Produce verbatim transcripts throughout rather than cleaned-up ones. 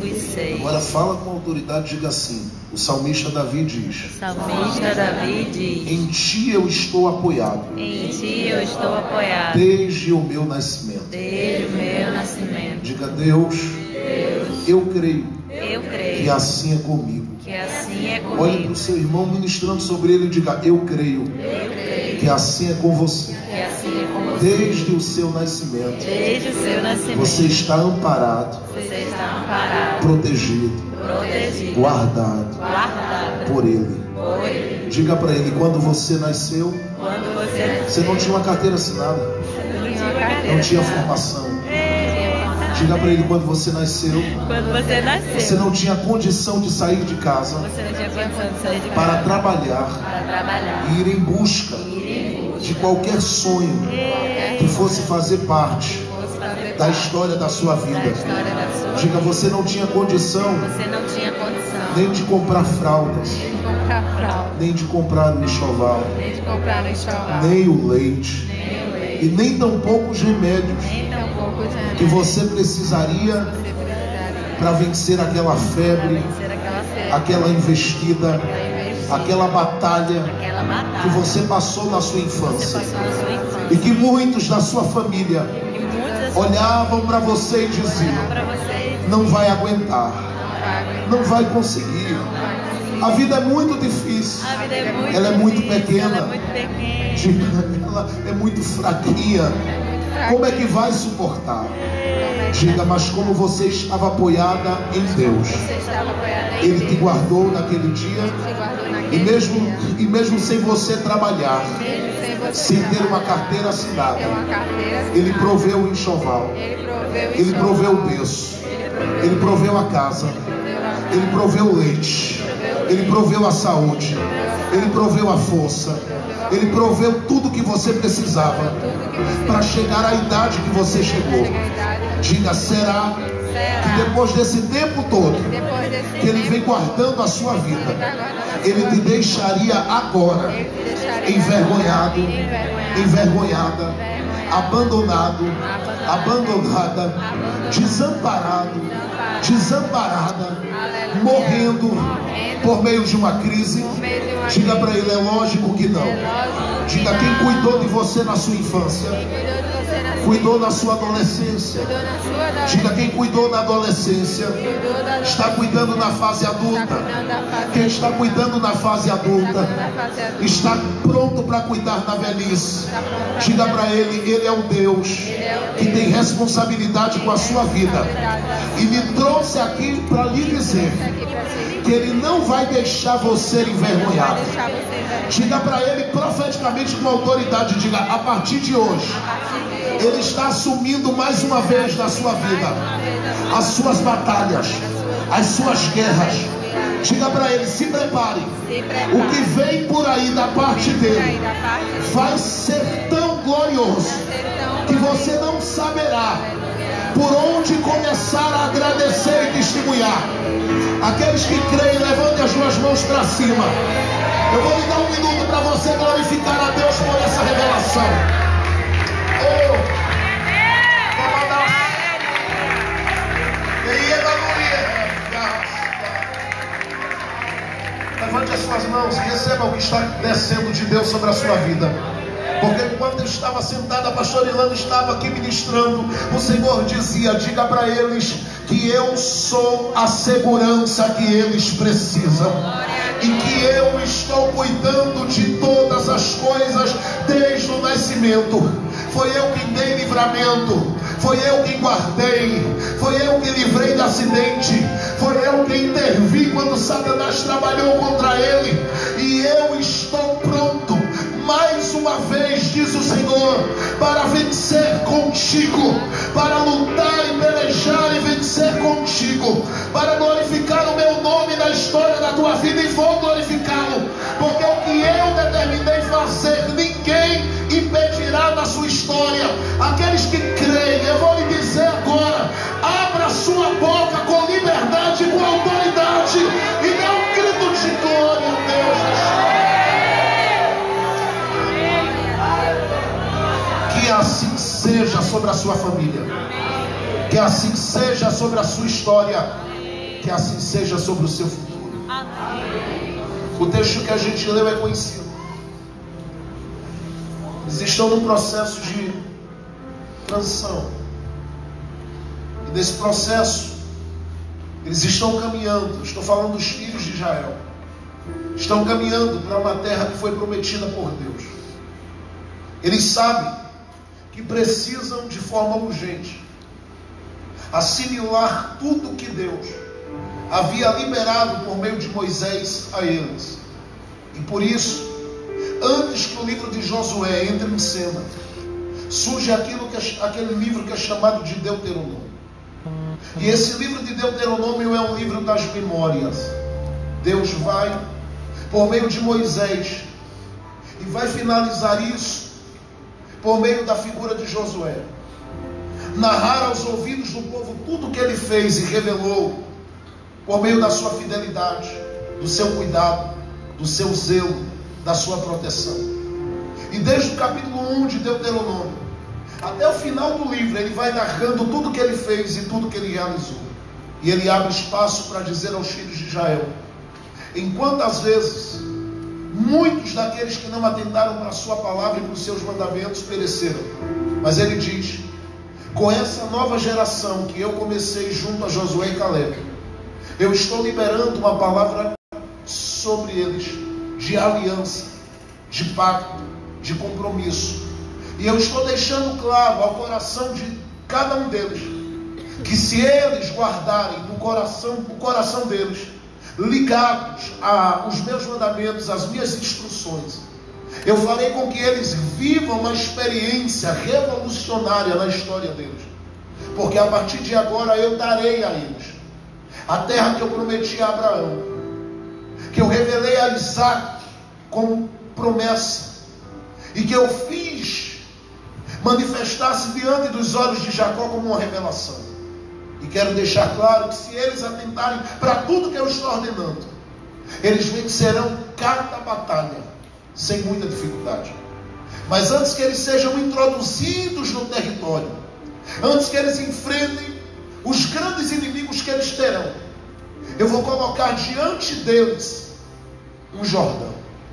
e seis. Agora fala com autoridade, diga assim. O salmista Davi diz: O salmista Davi diz: em ti eu estou apoiado. Em ti eu estou apoiado. Desde o meu nascimento. Desde o meu nascimento. Diga: Deus, Deus, eu creio eu creio que assim é comigo. que assim é Olhe para comigo. o seu irmão ministrando sobre ele e diga: eu creio Eu creio que assim é com você. que assim é com você. Desde o seu nascimento, Desde o seu nascimento. você está amparado, Você está amparado, protegido, protegido, guardado guardado por ele. por Ele. Diga para ele: quando você nasceu, Quando você você não tinha uma carteira assinada, não tinha uma carteira, não tinha formação. Diga para ele: quando você nasceu, quando você nasceu, você não tinha condição de sair de casa você não tinha condição de sair de para casa trabalhar para trabalhar. e ir em busca de qualquer sonho que fosse fazer parte da história da sua Da vida. história da sua vida. Diga: você não tinha condição Você não tinha condição nem de comprar fraldas, de comprar fralda, nem de comprar o enxoval, nem de comprar um enxoval, nem o leite, nem o leite, e nem tampouco os remédios nem tampouco de remédio que você precisaria você precisaria para vencer aquela para febre, vencer aquela febre, aquela investida, aquela investida, aquela batalha aquela batalha que você passou na sua que você infância, passou na sua infância. e que muitos da sua família E muitas pessoas olhavam para você e diziam: para você não vai aguentar, não vai não vai conseguir, a vida é muito difícil, A vida é muito ela é muito difícil, pequena, ela é muito pequena, diga, ela é muito fraquinha, como é que vai suportar? Diga: mas como você estava apoiada em Deus, você estava apoiada em Ele Deus, te guardou naquele dia, te guardou e naquele mesmo, e mesmo sem você trabalhar, mesmo sem você sem ter uma carteira assinada, ter uma carteira, Ele proveu o enxoval, Ele proveu Ele enxoval, proveu o berço, Ele proveu, Ele proveu a casa, proveu a Ele proveu o leite, Ele proveu a saúde, Ele proveu a força, Ele proveu tudo que você precisava para chegar à idade que você chegou. Diga: será que será depois desse tempo todo depois desse que Ele tempo vem guardando a sua vida, que está guardando a Ele sua te vida, deixaria agora Ele te deixaria envergonhado, envergonhado, envergonhada, envergonhado, abandonado, abandonado, abandonada, abandonado, desamparado, desamparada, aleluia, morrendo morrendo por meio de uma crise. por meio de uma Diga para crise. ele: é lógico que não. É lógico que Diga: não. quem cuidou de você na sua infância, Quem cuidou de você na sua cuidou na sua adolescência. cuidou na sua adolescência, Diga: quem cuidou na adolescência, cuidou da está cuidando na fase está adulta. cuidando da fase Quem está cuidando na fase está adulta, cuidando da fase adulta, está pronto para cuidar na velhice. Diga para ele: Ele é o Deus que tem responsabilidade com a sua vida, e me trouxe aqui para lhe dizer aqui para te que Ele não vai deixar você envergonhado. deixar você envergonhado. Diga para ele profeticamente com autoridade, diga: a partir de hoje, Ele está assumindo mais uma vez na sua vida as suas batalhas, as suas guerras. Diga para ele: se prepare, Se o prepare, que vem por aí da parte aí dele da parte de vai ser tão glorioso sertão, que você não saberá por onde começar a agradecer e testemunhar. Aqueles que creem, levantem as duas mãos para cima. Eu vou lhe dar um minuto para você glorificar a Deus por essa revelação. Oh, vamos dar. Levante as suas mãos e receba o que está descendo de Deus sobre a sua vida. Porque enquanto eu estava sentada, a pastora Ilana estava aqui ministrando, o Senhor dizia: diga para eles que eu sou a segurança que eles precisam, e que eu estou cuidando de todas as coisas desde o nascimento. Foi eu quem dei livramento, foi eu quem guardei, foi eu que livrei de acidente, foi eu quem intervi quando Satanás trabalhou contra ele, e eu estou pronto mais uma vez, diz o Senhor, para vencer contigo, para lutar e pelejar e vencer contigo, para glorificar o meu nome na história da tua vida, e vou glorificá-lo, porque o que eu determinei fazer, ninguém impedirá na sua história. Aqueles que creem, eu vou lhe dizer agora: abra sua boca com liberdade, com autoridade, e dê um grito de glória a Deus. Que assim seja sobre a sua família, que assim seja sobre a sua história, Que assim seja sobre o seu futuro. Amém. O texto que a gente leu é conhecido. Eles estão num processo de transição. E nesse processo, eles estão caminhando. Estou falando dos filhos de Israel. Estão caminhando para uma terra que foi prometida por Deus. Eles sabem que precisam de forma urgente assimilar tudo que Deus havia liberado por meio de Moisés a eles. E por isso, antes que o livro de Josué entre em cena, surge aquilo que é, aquele livro que é chamado de Deuteronômio. E esse livro de Deuteronômio é um livro das memórias. Deus vai, por meio de Moisés, e vai finalizar isso por meio da figura de Josué, narrar aos ouvidos do povo tudo o que ele fez e revelou por meio da sua fidelidade, do seu cuidado, do seu zelo, da sua proteção. E desde o capítulo um de Deuteronômio até o final do livro, ele vai narrando tudo o que ele fez e tudo o que ele realizou. E ele abre espaço para dizer aos filhos de Israel: enquanto às vezes muitos daqueles que não atentaram para a sua palavra e para os seus mandamentos pereceram, mas ele diz: com essa nova geração que eu comecei junto a Josué e Caleb, eu estou liberando uma palavra sobre eles, de aliança, de pacto, de compromisso. E eu estou deixando claro ao coração de cada um deles, que se eles guardarem no coração, no coração deles, ligados aos meus mandamentos, às minhas instruções, eu farei com que eles vivam uma experiência revolucionária na história deles. Porque a partir de agora eu darei a eles a terra que eu prometi a Abraão, que eu revelei a Isaac como promessa, e que eu fiz manifestar-se diante dos olhos de Jacó como uma revelação. E quero deixar claro que se eles atentarem para tudo que eu estou ordenando, eles vencerão cada batalha sem muita dificuldade. Mas antes que eles sejam introduzidos no território, antes que eles enfrentem os grandes inimigos que eles terão, eu vou colocar diante deles um Jordão.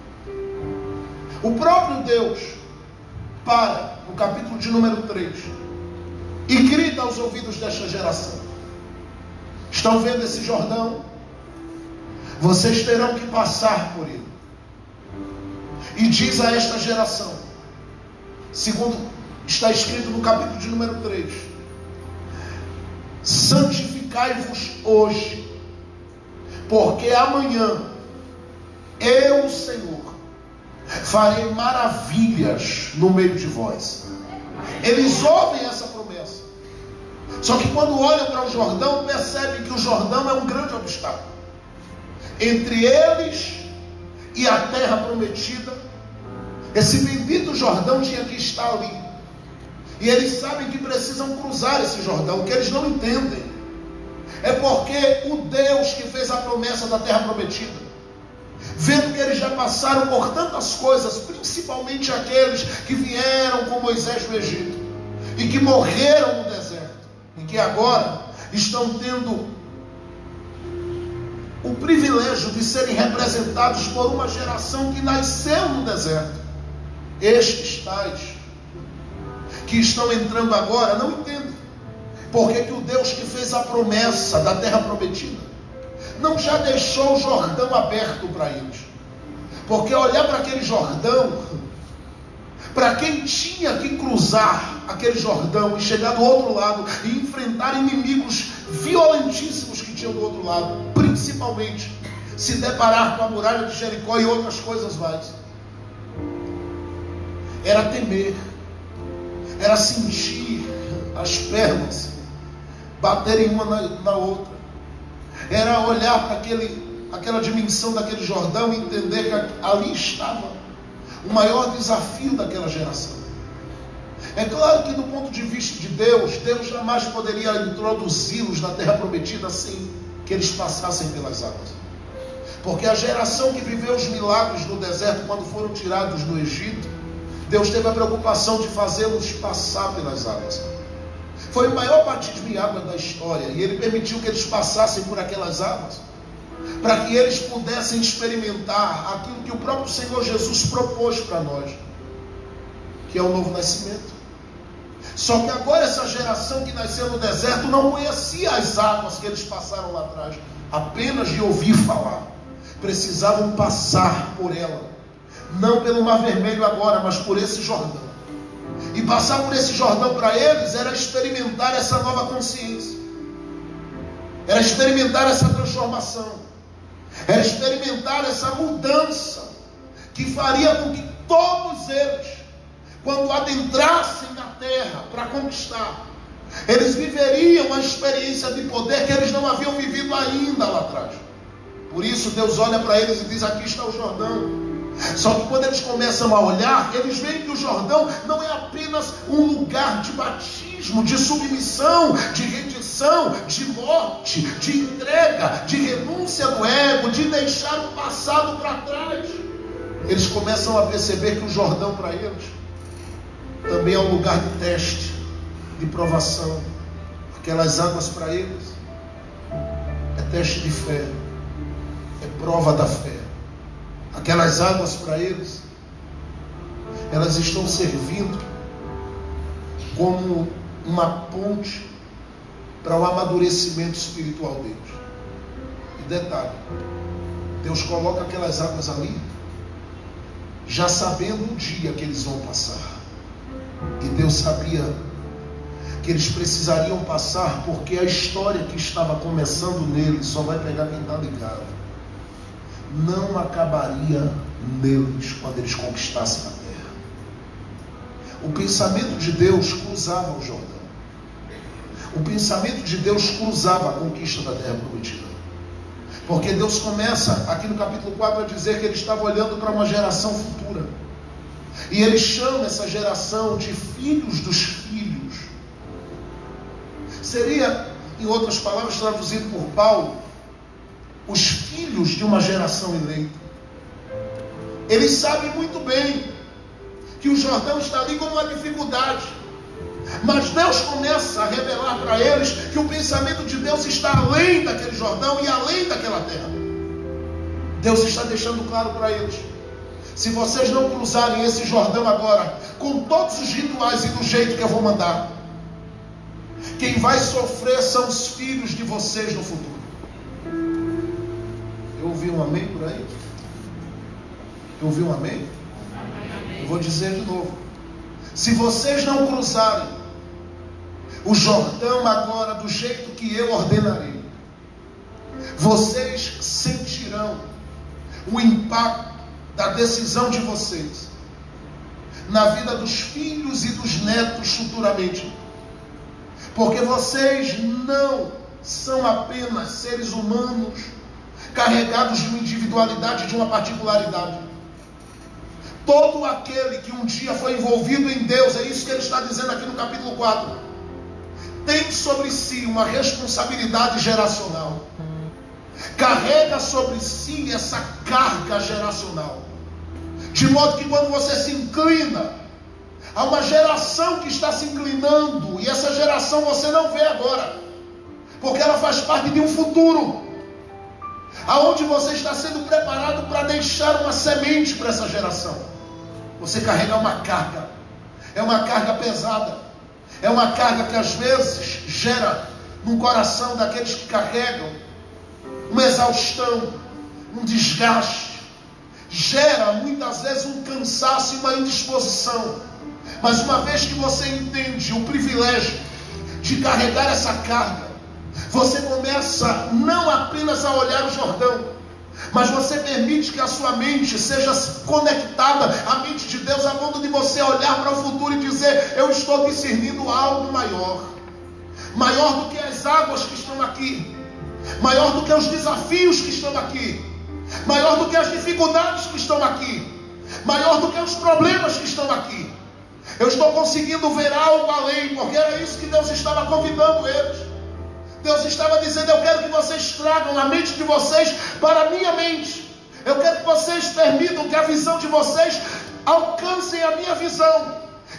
O próprio Deus para no capítulo de número três e grita aos ouvidos desta geração: estão vendo esse Jordão? Vocês terão que passar por ele. E diz a esta geração, segundo está escrito no capítulo de número três: santificai-vos hoje, porque amanhã eu, Senhor, farei maravilhas no meio de vós. Eles ouvem essa promessa, só que quando olham para o Jordão, percebem que o Jordão é um grande obstáculo entre eles e a terra prometida. Esse bendito Jordão tinha que estar ali, e eles sabem que precisam cruzar esse Jordão. O que eles não entendem é porque o Deus que fez a promessa da terra prometida, vendo que eles já passaram por tantas coisas, principalmente aqueles que vieram com Moisés do Egito e que morreram no deserto, e que agora estão tendo o privilégio de serem representados por uma geração que nasceu no deserto, estes tais que estão entrando agora não entendem porque que o Deus que fez a promessa da terra prometida não já deixou o Jordão aberto para eles. Porque olhar para aquele Jordão, para quem tinha que cruzar aquele Jordão e chegar do outro lado e enfrentar inimigos violentíssimos que tinham do outro lado, principalmente se deparar com a muralha de Jericó e outras coisas mais, era temer, era sentir as pernas baterem uma na, na outra, era olhar para aquele, aquela dimensão daquele Jordão e entender que ali estava o maior desafio daquela geração. É claro que do ponto de vista de Deus, Deus jamais poderia introduzi-los na terra prometida sem que eles passassem pelas águas. Porque a geração que viveu os milagres no deserto, quando foram tirados do Egito, Deus teve a preocupação de fazê-los passar pelas águas, Foi o maior batismo em água da história. E ele permitiu que eles passassem por aquelas águas, para que eles pudessem experimentar aquilo que o próprio Senhor Jesus propôs para nós, que é o novo nascimento. Só que agora essa geração que nasceu no deserto não conhecia as águas que eles passaram lá atrás, apenas de ouvir falar. Precisavam passar por ela, não pelo Mar Vermelho agora, mas por esse Jordão. E passar por esse Jordão para eles era experimentar essa nova consciência, era experimentar essa transformação, era experimentar essa mudança que faria com que todos eles, quando adentrassem na terra para conquistar, eles viveriam uma experiência de poder que eles não haviam vivido ainda lá atrás. Por isso Deus olha para eles e diz: aqui está o Jordão. Só que quando eles começam a olhar, eles veem que o Jordão não é apenas um lugar de batismo, de submissão, de rendição, de morte, de entrega, de renúncia do ego, de deixar o passado para trás. Eles começam a perceber que o Jordão para eles também é um lugar de teste, de provação. Aquelas águas para eles é teste de fé, é prova da fé. Aquelas águas para eles, elas estão servindo como uma ponte para o amadurecimento espiritual deles. E detalhe, Deus coloca aquelas águas ali, já sabendo o dia que eles vão passar. E Deus sabia que eles precisariam passar, porque a história que estava começando neles só vai pegar quem está ligado. Não acabaria neles quando eles conquistassem a terra. O pensamento de Deus cruzava o Jordão. O pensamento de Deus cruzava a conquista da terra prometida. Porque Deus começa aqui no capítulo quatro a dizer que Ele estava olhando para uma geração futura. E Ele chama essa geração de filhos dos filhos. Seria, em outras palavras, traduzido por Paulo, os filhos de uma geração eleita. Eles sabem muito bem que o Jordão está ali como uma dificuldade, mas Deus começa a revelar para eles que o pensamento de Deus está além daquele Jordão e além daquela terra. Deus está deixando claro para eles: se vocês não cruzarem esse Jordão agora, com todos os rituais e do jeito que eu vou mandar, quem vai sofrer são os filhos de vocês no futuro. Eu ouvi um amém por aí? Eu ouvi um amém? Eu vou dizer de novo: se vocês não cruzarem o Jordão agora do jeito que eu ordenarei, vocês sentirão o impacto da decisão de vocês na vida dos filhos e dos netos futuramente. Porque vocês não são apenas seres humanos carregados de uma individualidade, de uma particularidade. Todo aquele que um dia foi envolvido em Deus, é isso que ele está dizendo aqui no capítulo quatro, tem sobre si uma responsabilidade geracional. Carrega sobre si essa carga geracional, de modo que quando você se inclina, há uma geração que está se inclinando, e essa geração você não vê agora, porque ela faz parte de um futuro, aonde você está sendo preparado para deixar uma semente para essa geração. Você carrega uma carga, é uma carga pesada, é uma carga que às vezes gera no coração daqueles que carregam uma exaustão, um desgaste, gera muitas vezes um cansaço e uma indisposição. Mas uma vez que você entende o privilégio de carregar essa carga, você começa não apenas a olhar o Jordão, mas você permite que a sua mente seja conectada à mente de Deus, a ponto de você olhar para o futuro e dizer: eu estou discernindo algo maior, maior do que as águas que estão aqui, maior do que os desafios que estão aqui, maior do que as dificuldades que estão aqui, maior do que os problemas que estão aqui. Eu estou conseguindo ver algo além, porque era isso que Deus estava convidando eles. Deus estava dizendo: eu quero que vocês tragam a mente de vocês para a minha mente. Eu quero que vocês permitam que a visão de vocês alcancem a minha visão.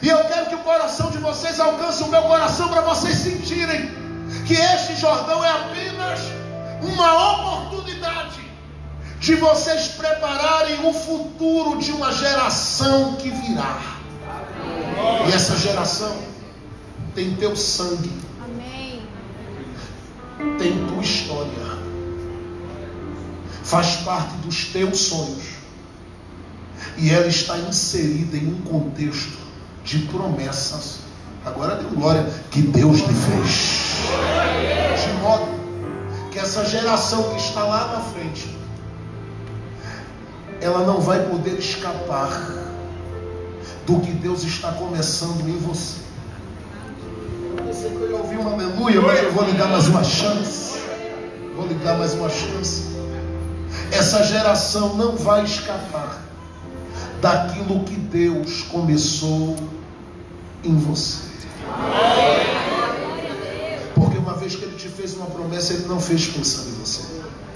E eu quero que o coração de vocês alcance o meu coração, para vocês sentirem que este Jordão é apenas uma oportunidade de vocês prepararem o futuro de uma geração que virá. E essa geração tem teu sangue, Amém. tem tua história, faz parte dos teus sonhos, e ela está inserida em um contexto de promessas. Agora deu glória, que Deus lhe fez, de modo que essa geração que está lá na frente, ela não vai poder escapar do que Deus está começando em você. Eu pensei que eu ia ouvir um aleluia, mas eu vou lhe dar mais uma chance. Vou lhe dar mais uma chance. Essa geração não vai escapar daquilo que Deus começou em você. Porque uma vez que Ele te fez uma promessa, Ele não fez pensando em você.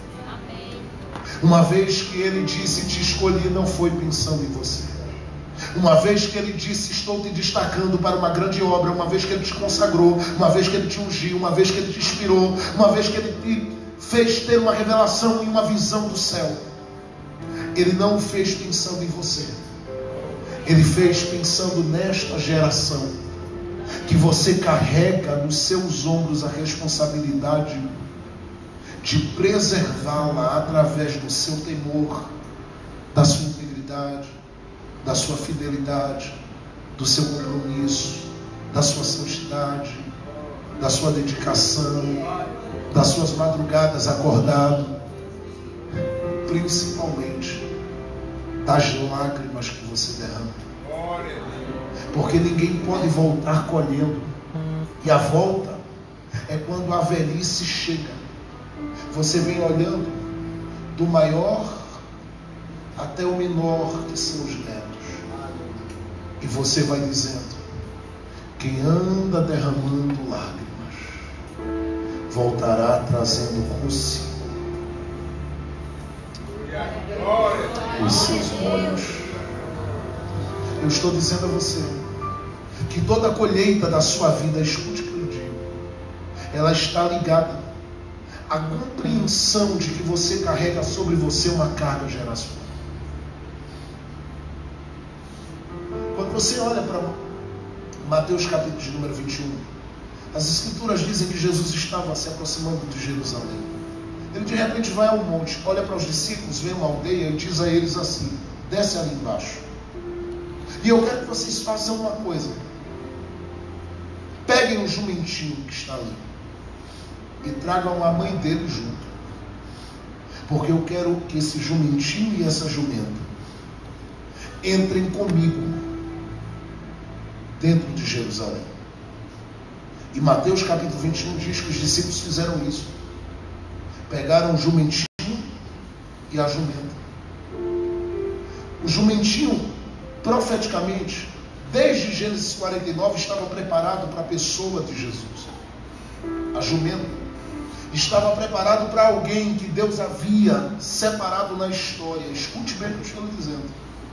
Uma vez que Ele disse te escolhi, não foi pensando em você. Uma vez que Ele disse estou te destacando para uma grande obra, uma vez que Ele te consagrou, uma vez que Ele te ungiu, uma vez que Ele te inspirou, uma vez que Ele te fez ter uma revelação e uma visão do céu, Ele não o fez pensando em você. Ele fez pensando nesta geração, que você carrega nos seus ombros a responsabilidade de preservá-la através do seu temor, da sua integridade, da sua fidelidade, do seu compromisso, da sua santidade, da sua dedicação, das suas madrugadas acordado, principalmente das lágrimas que você derrama. Porque ninguém pode voltar colhendo, e a volta é quando a velhice chega. Você vem olhando do maior até o menor que são os netos, e você vai dizendo: quem anda derramando lágrimas voltará trazendo consigo os seus molhos. Eu estou dizendo a você que toda a colheita da sua vida, escute o que eu digo, ela está ligada à compreensão de que você carrega sobre você uma carga geracional. Quando você olha para Mateus capítulo de número vinte e um, as escrituras dizem que Jesus estava se aproximando de Jerusalém. Ele de repente vai ao monte, olha para os discípulos, vê uma aldeia e diz a eles assim: desce ali embaixo. E eu quero que vocês façam uma coisa: peguem o jumentinho que está ali e tragam a mãe dele junto, porque eu quero que esse jumentinho e essa jumenta entrem comigo dentro de Jerusalém. E Mateus capítulo vinte e um diz que os discípulos fizeram isso. Pegaram o jumentinho e a jumenta. O jumentinho, profeticamente, desde Gênesis quarenta e nove, estava preparado para a pessoa de Jesus. A jumenta estava preparado para alguém que Deus havia separado na história. Escute bem o que eu estou dizendo.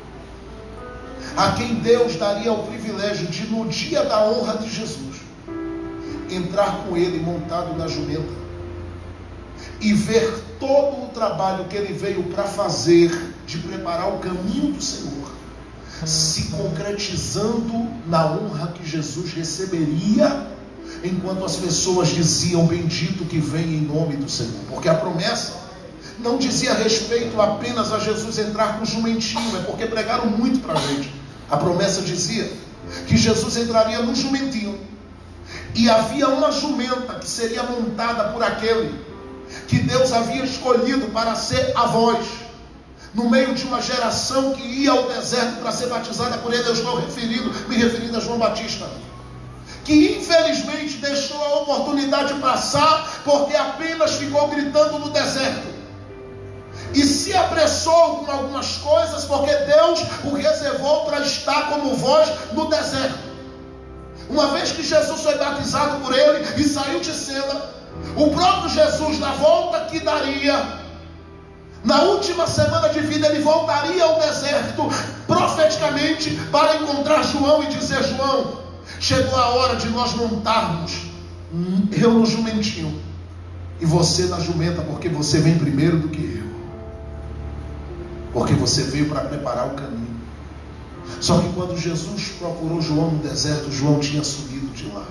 A quem Deus daria o privilégio de, no dia da honra de Jesus, entrar com ele montado na jumenta e ver todo o trabalho que ele veio para fazer, de preparar o caminho do Senhor, se concretizando na honra que Jesus receberia, enquanto as pessoas diziam: bendito que vem em nome do Senhor. Porque a promessa não dizia respeito apenas a Jesus entrar com o jumentinho, é porque pregaram muito para a gente. A promessa dizia que Jesus entraria no jumentinho, e havia uma jumenta que seria montada por aquele que Deus havia escolhido para ser a voz no meio de uma geração que ia ao deserto para ser batizada por ele. Eu estou referindo, me referindo a João Batista, que infelizmente deixou a oportunidade passar, porque apenas ficou gritando no deserto, e se apressou com algumas coisas, porque Deus o reservou para estar como voz no deserto. Uma vez que Jesus foi batizado por ele e saiu de cena, o próprio Jesus, na volta que daria, Na última semana de vida ele voltaria ao deserto profeticamente para encontrar João e dizer: João, chegou a hora de nós montarmos eu no jumentinho e você na jumenta, porque você vem primeiro do que eu, porque você veio para preparar o caminho. Só que quando Jesus procurou João no deserto, João tinha subido de lá.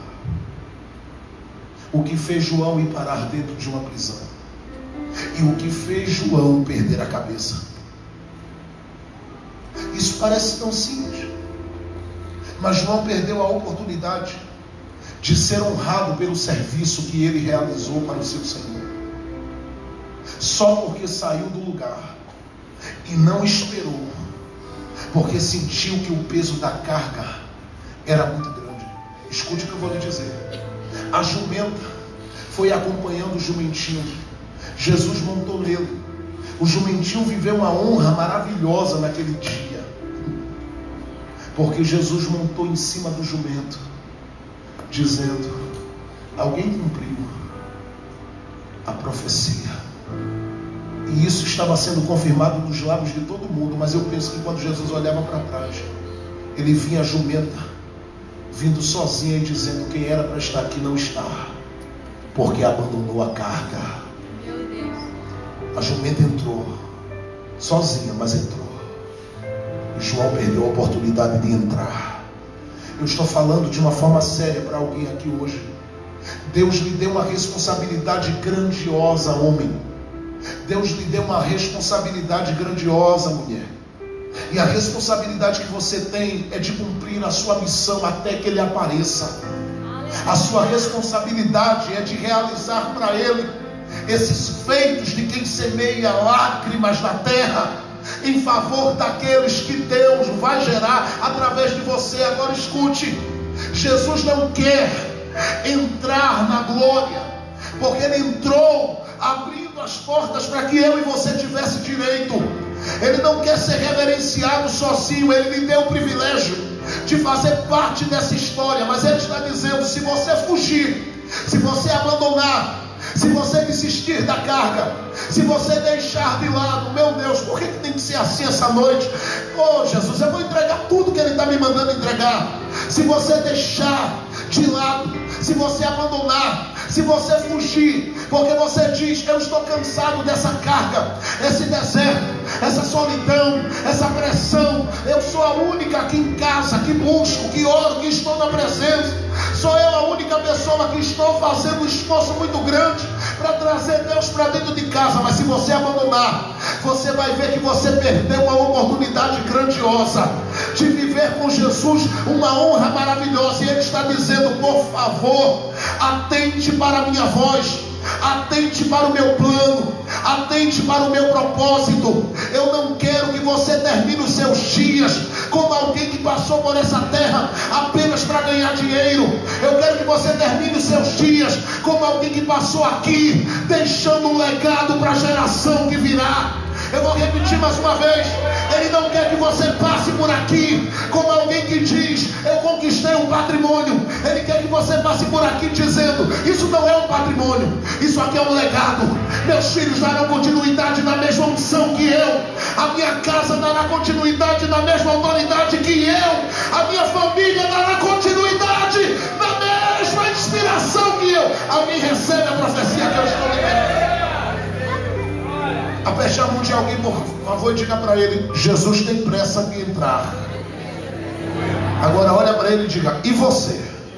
O que fez João ir parar dentro de uma prisão, e o que fez João perder a cabeça. Isso parece tão simples, mas João perdeu a oportunidade de ser honrado pelo serviço que ele realizou para o seu Senhor, só porque saiu do lugar e não esperou, porque sentiu que o peso da carga era muito grande. Escute o que eu vou lhe dizer. A jumenta foi acompanhando o jumentinho. Jesus montou nele. O jumentinho viveu uma honra maravilhosa naquele dia, porque Jesus montou em cima do jumento, dizendo: alguém cumpriu a profecia. E isso estava sendo confirmado nos lábios de todo mundo. Mas eu penso que quando Jesus olhava para trás, ele via a jumenta vindo sozinha e dizendo: quem era para estar aqui não está, porque abandonou a carga. Meu Deus. A jumenta entrou sozinha, mas entrou. E João perdeu a oportunidade de entrar. Eu estou falando de uma forma séria para alguém aqui hoje. Deus lhe deu uma responsabilidade grandiosa, homem. Deus lhe deu uma responsabilidade grandiosa, mulher. E a responsabilidade que você tem é de cumprir a sua missão até que Ele apareça. A sua responsabilidade é de realizar para Ele esses feitos de quem semeia lágrimas na terra, em favor daqueles que Deus vai gerar através de você. Agora escute, Jesus não quer entrar na glória, porque Ele entrou abrindo as portas para que eu e você tivesse direito. Ele não quer ser reverenciado sozinho. Ele lhe deu o privilégio de fazer parte dessa história, mas Ele está dizendo: se você fugir, se você abandonar, se você desistir da carga, se você deixar de lado, meu Deus, por que tem que ser assim essa noite? Oh Jesus, eu vou entregar tudo que Ele está me mandando entregar. Se você deixar de lado, se você abandonar, se você fugir, porque você diz: eu estou cansado dessa carga, esse deserto, essa solidão, essa pressão. Eu sou a única aqui em casa que busco, que oro, que estou na presença. Sou eu a única pessoa que estou fazendo um esforço muito grande para trazer Deus para dentro de casa. Mas se você abandonar, você vai ver que você perdeu uma oportunidade grandiosa de viver com Jesus uma honra maravilhosa. E Ele está dizendo: por favor, atente para a minha voz, atente para o meu plano, atente para o meu propósito. Eu não quero que você termine os seus dias como alguém que passou por essa terra apenas para ganhar dinheiro. Eu quero que você termine os seus dias como alguém que passou aqui deixando um legado para a geração que virá. Eu vou repetir mais uma vez: Ele não quer que você passe por aqui como alguém que diz: eu conquistei um patrimônio. Ele quer que você passe por aqui dizendo: isso não é um patrimônio, isso aqui é um legado. Meus filhos darão continuidade na mesma unção que eu. A minha casa dará continuidade na mesma autoridade que eu. A minha família dará continuidade na mesma inspiração que eu. Alguém recebe a profecia que eu estou liberando? Aperte a mão de alguém, por favor, e diga para ele: Jesus tem pressa de entrar. Agora olha para ele e diga: e você?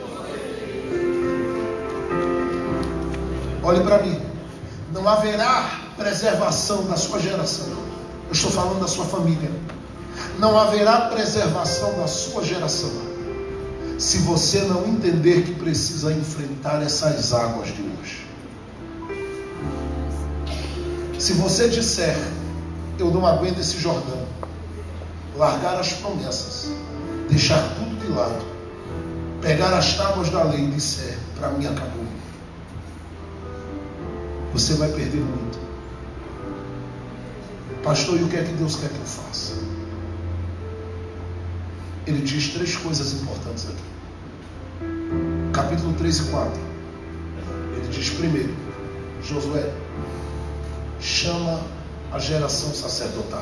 Olhe para mim. Não haverá preservação da sua geração. Eu estou falando da sua família. Não haverá preservação da sua geração se você não entender que precisa enfrentar essas águas de hoje. Se você disser: eu não aguento esse Jordão, largar as promessas, deixar tudo de lado, pegar as tábuas da lei e disser: para mim acabou, você vai perder muito. Pastor, e o que é que Deus quer que eu faça? Ele diz três coisas importantes aqui. Capítulo três e quatro. Ele diz: primeiro, Josué, chama a geração sacerdotal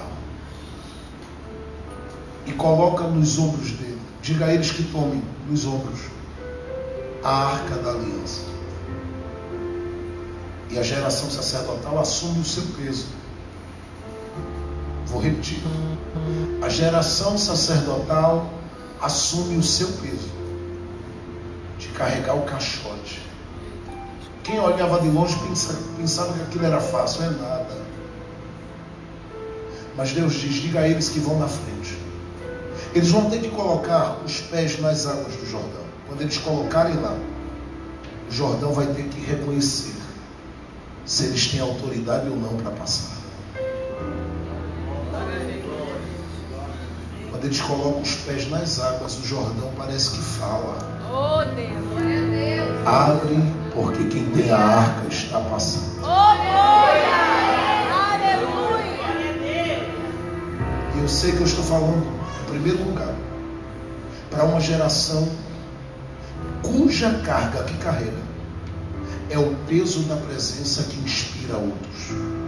e coloca nos ombros dele. Diga a eles que tomem nos ombros a arca da aliança. E a geração sacerdotal assume o seu peso. Vou repetir. A geração sacerdotal assume o seu peso de carregar o caixote. Quem olhava de longe pensa, pensava que aquilo era fácil. É nada. Mas Deus diz, diga a eles que vão na frente. Eles vão ter que colocar os pés nas águas do Jordão. Quando eles colocarem lá, o Jordão vai ter que reconhecer se eles têm autoridade ou não para passar. Quando eles colocam os pés nas águas, o Jordão parece que fala. Oh Deus, glória a Deus. Abre, porque quem tem a arca está passando. Oh glória, aleluia. E eu sei que eu estou falando, em primeiro lugar, para uma geração cuja carga que carrega é o peso da presença que inspira outros.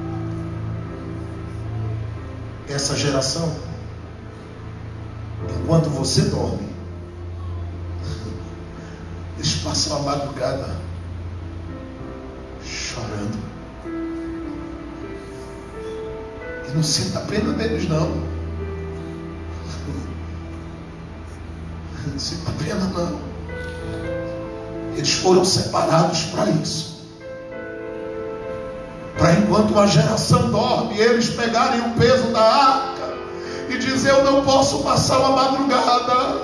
Essa geração, enquanto você dorme, eles passam a madrugada chorando. E não sinta pena deles, não. Não sinta pena, não. Eles foram separados para isso. Para enquanto uma geração dorme, eles pegarem o peso da arca e dizer, eu não posso passar uma madrugada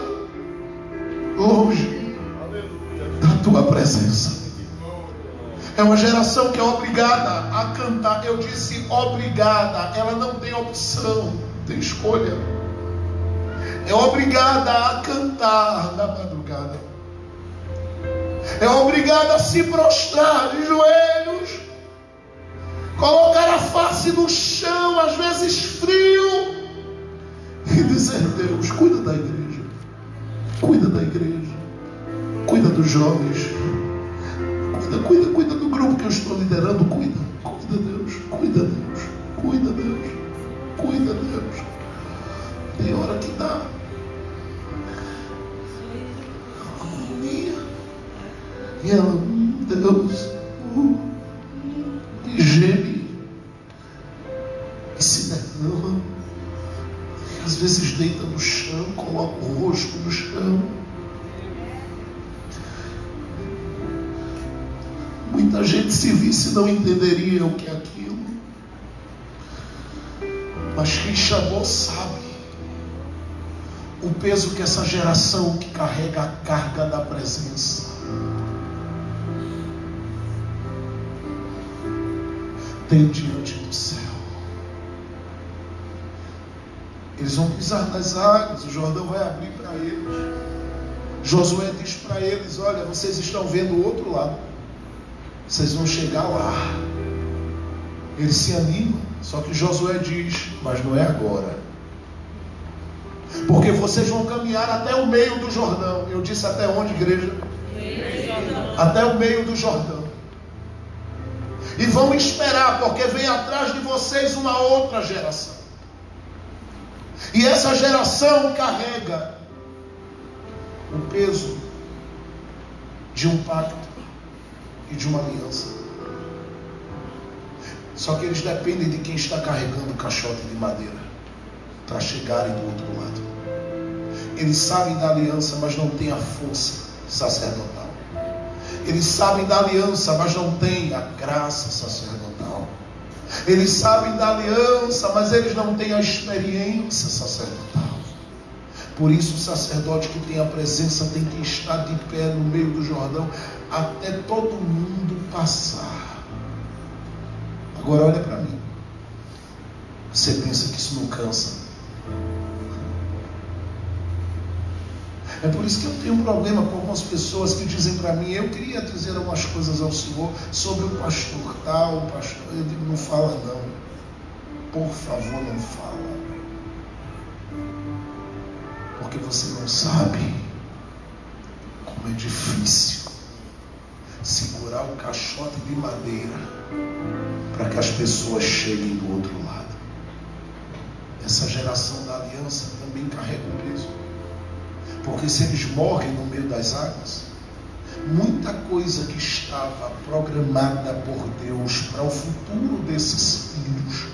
longe da tua presença. É uma geração que é obrigada a cantar. Eu disse obrigada. Ela não tem opção, tem escolha. É obrigada a cantar na madrugada. É obrigada a se prostrar de joelhos, colocar a face no chão, às vezes frio, e dizer, Deus, cuida da igreja, cuida da igreja, cuida dos jovens, cuida, cuida, cuida do grupo que eu estou liderando, cuida, cuida Deus, cuida Deus, cuida Deus, cuida Deus. Tem hora que dá agonia, e ela, Deus, uh, e geme, e se derrama, e às vezes deita no chão, coloca o rosto no chão. Muita gente, se visse, não entenderia o que é aquilo, mas quem chamou sabe o peso que essa geração que carrega a carga da presença tem diante do céu. Eles vão pisar nas águas, o Jordão vai abrir para eles. Josué diz para eles, olha, vocês estão vendo o outro lado, vocês vão chegar lá. Eles se animam, só que Josué diz, mas não é agora, porque vocês vão caminhar até o meio do Jordão. Eu disse até onde, igreja? Até o meio do Jordão. E vão esperar, porque vem atrás de vocês uma outra geração. E essa geração carrega o peso de um pacto e de uma aliança. Só que eles dependem de quem está carregando o caixote de madeira para chegarem do outro lado. Eles sabem da aliança, mas não têm a força sacerdotal. Eles sabem da aliança, mas não têm a graça sacerdotal. Eles sabem da aliança, mas eles não têm a experiência sacerdotal. Por isso o sacerdote que tem a presença tem que estar de pé no meio do Jordão até todo mundo passar. Agora olha para mim. Você pensa que isso não cansa? É por isso que eu tenho um problema com algumas pessoas que dizem para mim, eu queria dizer algumas coisas ao Senhor sobre o pastor tal, o pastor. Eu digo, não fala não. Por favor, não fala. Porque você não sabe como é difícil segurar o caixote de madeira para que as pessoas cheguem do outro lado. essa geração da aliança também carrega um peso. Porque se eles morrem no meio das águas, muita coisa que estava programada por Deus para o futuro desses filhos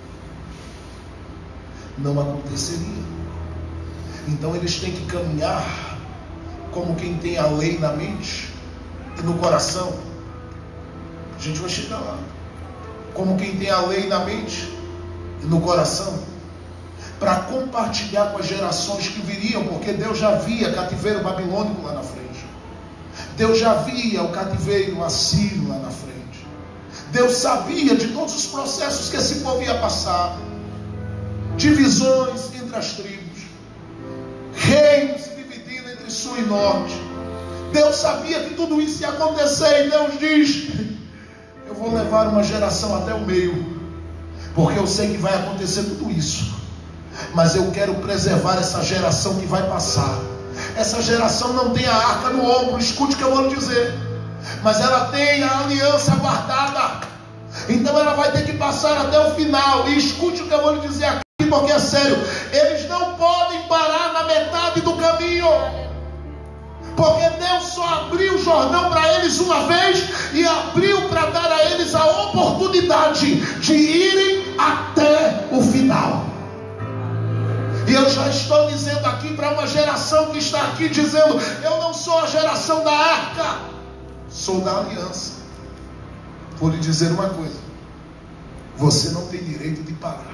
não aconteceria. Então eles têm que caminhar como quem tem a lei na mente e no coração. A gente vai chegar lá. Como quem tem a lei na mente e no coração, para compartilhar com as gerações que viriam, porque Deus já via cativeiro babilônico lá na frente. Deus já via o cativeiro assírio lá na frente. Deus sabia de todos os processos que esse povo ia passar. Divisões entre as tribos, reinos se dividindo entre sul e norte. Deus sabia que tudo isso ia acontecer, e Deus diz: eu vou levar uma geração até o meio, porque eu sei que vai acontecer tudo isso, mas eu quero preservar essa geração que vai passar. Essa geração não tem a arca no ombro, escute o que eu vou lhe dizer, mas ela tem a aliança guardada. Então ela vai ter que passar até o final. E escute o que eu vou lhe dizer aqui, porque é sério. Eles não podem parar na metade do caminho, porque Deus só abriu o Jordão para eles uma vez, e abriu para dar a eles a oportunidade de irem até o final. E eu já estou dizendo aqui para uma geração que está aqui dizendo: eu não sou a geração da arca, sou da aliança. Vou lhe dizer uma coisa: você não tem direito de parar,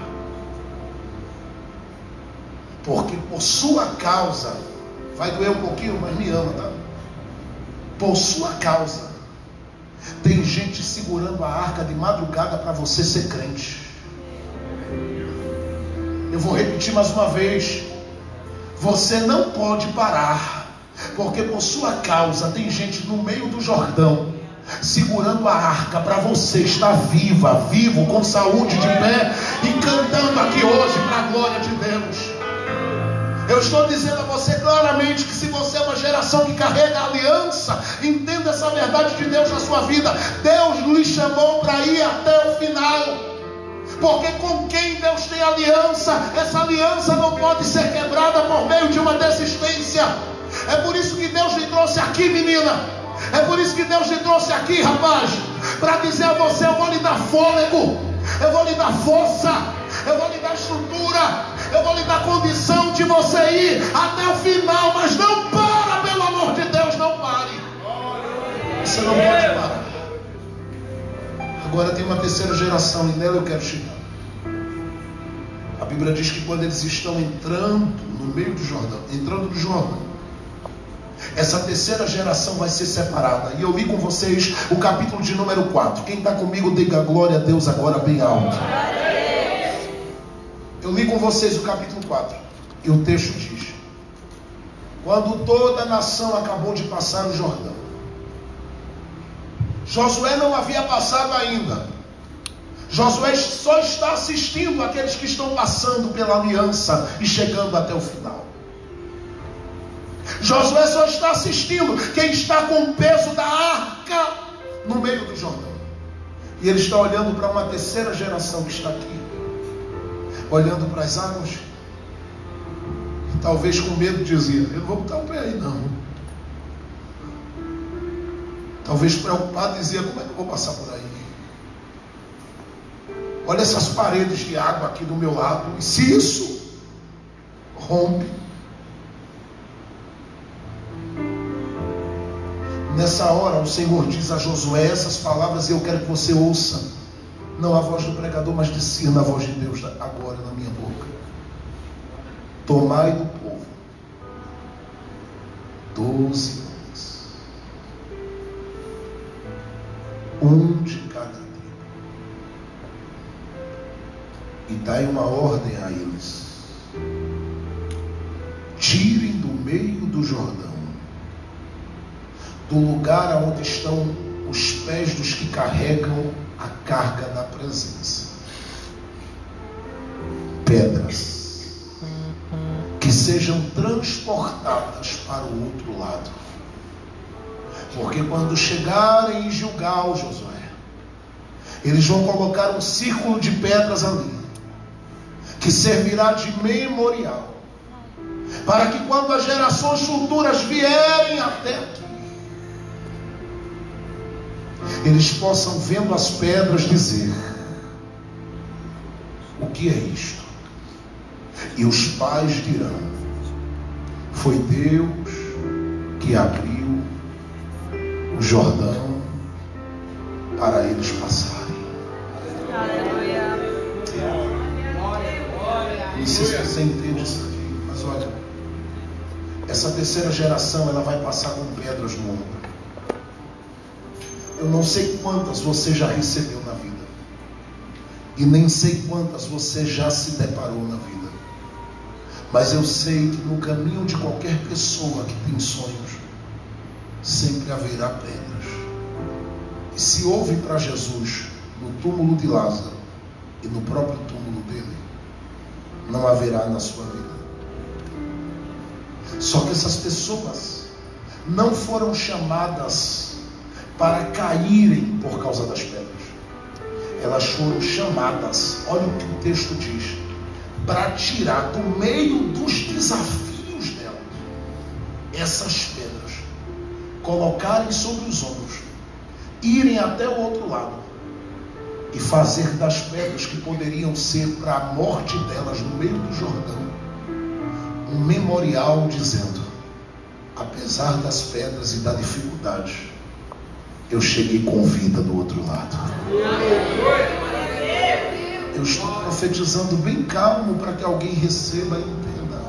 porque por sua causa, vai doer um pouquinho, mas me ama, tá? Por sua causa, tem gente segurando a arca de madrugada para você ser crente. Eu vou repetir mais uma vez: você não pode parar, porque por sua causa tem gente no meio do Jordão segurando a arca para você estar viva, vivo, com saúde, de pé e cantando aqui hoje para a glória de Deus. Eu estou dizendo a você claramente que se você é uma geração que carrega a aliança, entenda essa verdade de Deus na sua vida. Deus lhe chamou para ir até o final, porque com quem Deus tem aliança, essa aliança não pode ser quebrada por meio de uma desistência. É por isso que Deus lhe trouxe aqui, menina. É por isso que Deus lhe trouxe aqui, rapaz, para dizer a você: eu vou lhe dar fôlego, eu vou lhe dar força, eu vou lhe dar estrutura, eu vou lhe dar condição de você ir até o final. Mas não para, pelo amor de Deus, não pare. Você não pode parar. Agora tem uma terceira geração, e nela eu quero chegar. A Bíblia diz que quando eles estão entrando no meio do Jordão, entrando no Jordão, essa terceira geração vai ser separada. E eu li com vocês o capítulo de número quatro. Quem está comigo, diga glória a Deus agora bem alto. Eu li com vocês o capítulo quatro. E o texto diz: quando toda a nação acabou de passar o Jordão, Josué não havia passado ainda. Josué só está assistindo aqueles que estão passando pela aliança e chegando até o final. Josué só está assistindo quem está com o peso da arca no meio do Jordão. E ele está olhando para uma terceira geração que está aqui, olhando para as águas, e talvez com medo dizia: eu não vou botar o pé aí não. Talvez preocupado dizia: como é que eu vou passar por aí? Olha essas paredes de água aqui do meu lado, e se isso rompe? Nessa hora o Senhor diz a Josué essas palavras, e eu quero que você ouça, não a voz do pregador, mas discirna a voz de Deus agora na minha boca. Tomai do povo doze homens, um de cada tribo, e dai uma ordem a eles: tirem do meio do Jordão, do lugar onde estão os pés dos que carregam a carga da presença, pedras que sejam transportadas para o outro lado. Porque quando chegarem em Gilgal, Josué, eles vão colocar um círculo de pedras ali, que que servirá de memorial, para que quando as gerações futuras vierem até aqui, eles possam, vendo as pedras, dizer: o que é isto? E os pais dirão: foi Deus que abriu o Jordão para eles passarem. Aleluia. Não sei se você entende isso aqui, mas olha, essa terceira geração, ela vai passar com pedras no ombro. Eu não sei quantas você já recebeu na vida, e nem sei quantas você já se deparou na vida, mas eu sei que no caminho de qualquer pessoa que tem sonhos, sempre haverá pedras. E se houve para Jesus no túmulo de Lázaro e no próprio túmulo dele, não haverá na sua vida. Só que essas pessoas não foram chamadas para caírem por causa das pedras. Elas foram chamadas, olha o que o texto diz, para tirar do meio dos desafios delas essas pedras, colocarem sobre os ombros, irem até o outro lado e fazer das pedras que poderiam ser para a morte delas no meio do Jordão um memorial, dizendo: apesar das pedras e da dificuldade, eu cheguei com vida do outro lado. Eu estou profetizando bem calmo para que alguém receba e entenda.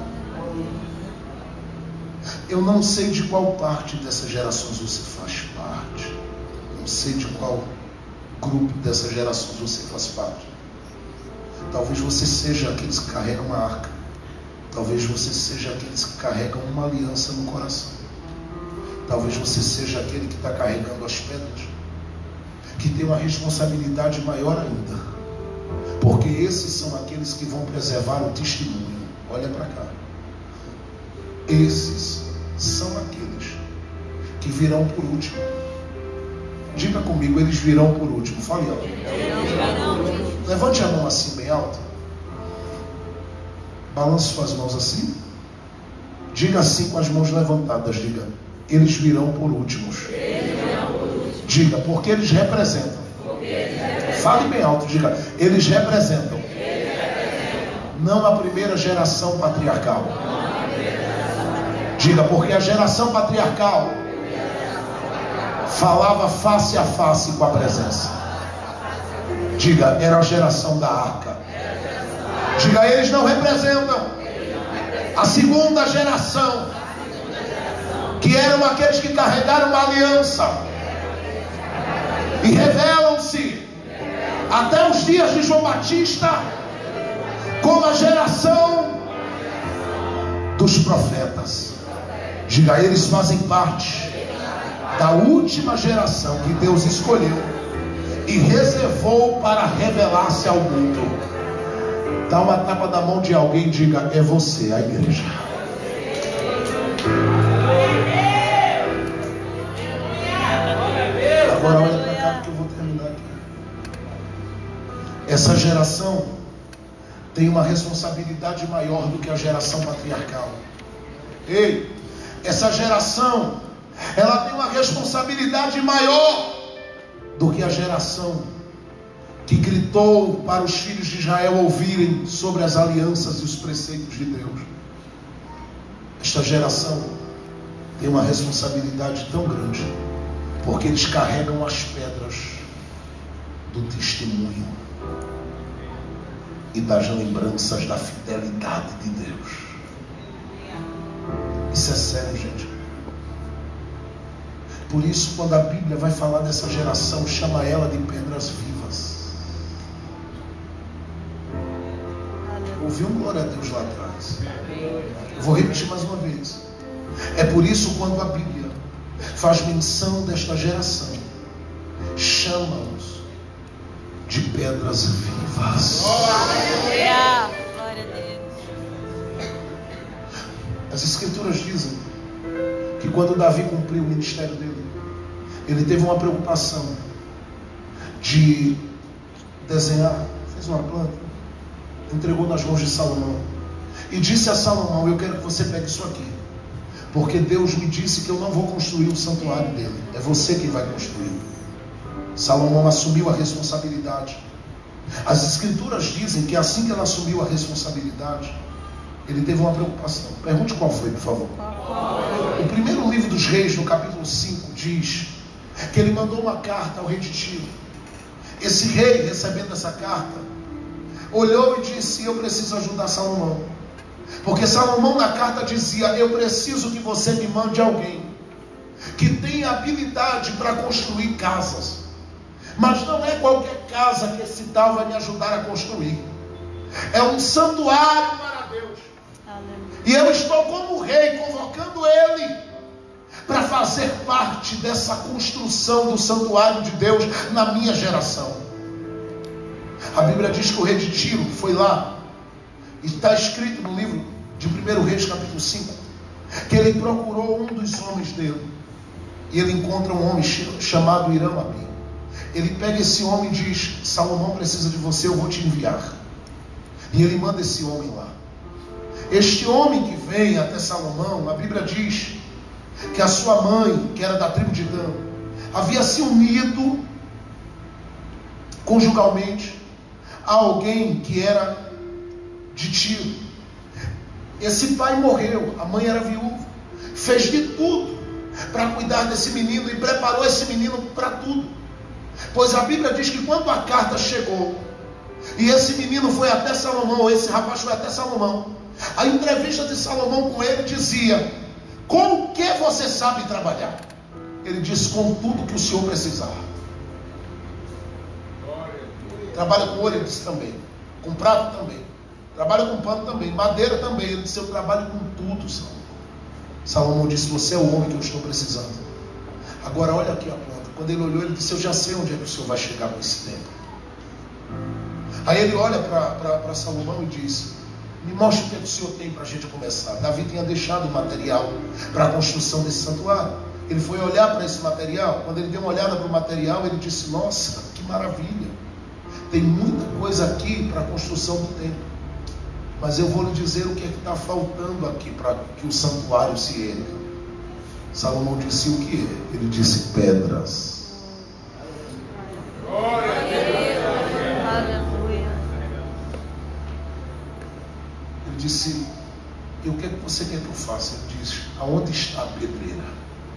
Eu não sei de qual parte dessas gerações você faz parte. Não sei de qual grupo dessas gerações você faz parte. Talvez você seja aqueles que carregam uma arca. Talvez você seja aqueles que carregam uma aliança no coração. Talvez você seja aquele que está carregando as pedras, que tem uma responsabilidade maior ainda, porque esses são aqueles que vão preservar o testemunho. Olha para cá. Esses são aqueles que virão por último. Diga comigo: eles virão por último. Fale alto. Levante a mão assim bem alto. Balance suas mãos assim. Diga assim com as mãos levantadas. Diga: eles virão por últimos. Diga: porque eles representam. Fale bem alto. Diga: eles representam. Não a primeira geração patriarcal. Diga: porque a geração patriarcal falava face a face com a presença. Diga: era a geração da arca. Diga: eles não representam a segunda geração, que eram aqueles que carregaram uma aliança e revelam-se até os dias de João Batista como a geração dos profetas. Diga: eles fazem parte da última geração que Deus escolheu e reservou para revelar-se ao mundo. Dá uma tapa na mão de alguém e diga: é você, a igreja. Agora olha para cá que eu vou terminar aqui. Essa geração tem uma responsabilidade maior do que a geração patriarcal. Ei, essa geração, ela tem uma responsabilidade maior do que a geração que gritou para os filhos de Israel ouvirem sobre as alianças e os preceitos de Deus. Esta geração tem uma responsabilidade tão grande, porque eles carregam as pedras do testemunho e das lembranças da fidelidade de Deus. Isso é sério, gente. Por isso, quando a Bíblia vai falar dessa geração, chama ela de pedras vivas. Ouviu um glória a Deus lá atrás? Eu vou repetir mais uma vez. É por isso, quando a Bíblia faz menção desta geração, chama-os de pedras vivas. Glória a Deus. As Escrituras dizem que quando Davi cumpriu o ministério dele, ele teve uma preocupação de desenhar, fez uma planta, entregou nas mãos de Salomão e disse a Salomão: eu quero que você pegue isso aqui, porque Deus me disse que eu não vou construir o santuário dele, é você que vai construir. Salomão assumiu a responsabilidade. As escrituras dizem que assim que ela assumiu a responsabilidade, ele teve uma preocupação. Pergunte qual foi, por favor. O primeiro livro dos Reis, no capítulo cinco, diz que ele mandou uma carta ao rei de Tiro. Esse rei, recebendo essa carta, olhou e disse: eu preciso ajudar Salomão, porque Salomão na carta dizia: eu preciso que você me mande alguém que tenha habilidade para construir casas, mas não é qualquer casa que esse tal vai me ajudar a construir, é um santuário para Deus. E eu estou como rei convocando ele para fazer parte dessa construção do santuário de Deus na minha geração. A Bíblia diz que o rei de Tiro foi lá, e está escrito no livro de primeiro Reis capítulo cinco, que ele procurou um dos homens dele, e ele encontra um homem chamado Hiram-Abi. Ele pega esse homem e diz: Salomão precisa de você, eu vou te enviar. E ele manda esse homem lá. Este homem que vem até Salomão, a Bíblia diz que a sua mãe, que era da tribo de Dan, havia se unido conjugalmente a alguém que era de Tiro. Esse pai morreu, a mãe era viúva, fez de tudo para cuidar desse menino e preparou esse menino para tudo. Pois a Bíblia diz que quando a carta chegou e esse menino foi até Salomão, esse rapaz foi até Salomão, a entrevista de Salomão com ele dizia: com o que você sabe trabalhar? Ele disse: com tudo que o senhor precisar. Trabalha com ouro, ele disse também. Com prato também. Trabalha com pano também. Madeira também. Ele disse: eu trabalho com tudo, Salomão. Salomão disse: você é o homem que eu estou precisando. Agora olha aqui a planta. Quando ele olhou, ele disse: eu já sei onde é que o senhor vai chegar com esse tempo. Aí ele olha para Salomão e diz: me mostre o que, é que o senhor tem para a gente começar. Davi tinha deixado o material para a construção desse santuário. Ele foi olhar para esse material. Quando ele deu uma olhada para o material, ele disse: nossa, que maravilha, tem muita coisa aqui para a construção do templo, mas eu vou lhe dizer o que é que está faltando aqui para que o santuário se erga. Salomão disse: o que é? Ele disse: pedras. Glória a Deus. Aleluia. Ele disse: e o que é que você quer que eu faça? Ele disse: aonde está a pedreira?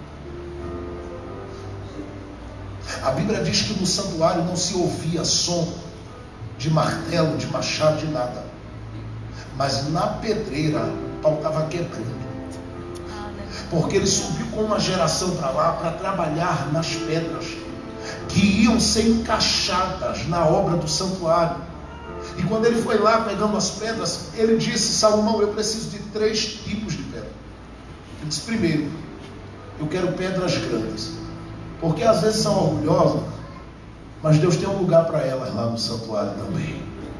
A Bíblia diz que no santuário não se ouvia som de martelo, de machado, de nada, mas na pedreira o pau estava quebrando, porque ele subiu com uma geração para lá para trabalhar nas pedras que iam ser encaixadas na obra do santuário. E quando ele foi lá pegando as pedras, ele disse: Salomão, eu preciso de três tipos de pedra. Ele disse: primeiro, eu quero pedras grandes, porque às vezes são orgulhosas, mas Deus tem um lugar para elas lá no santuário também.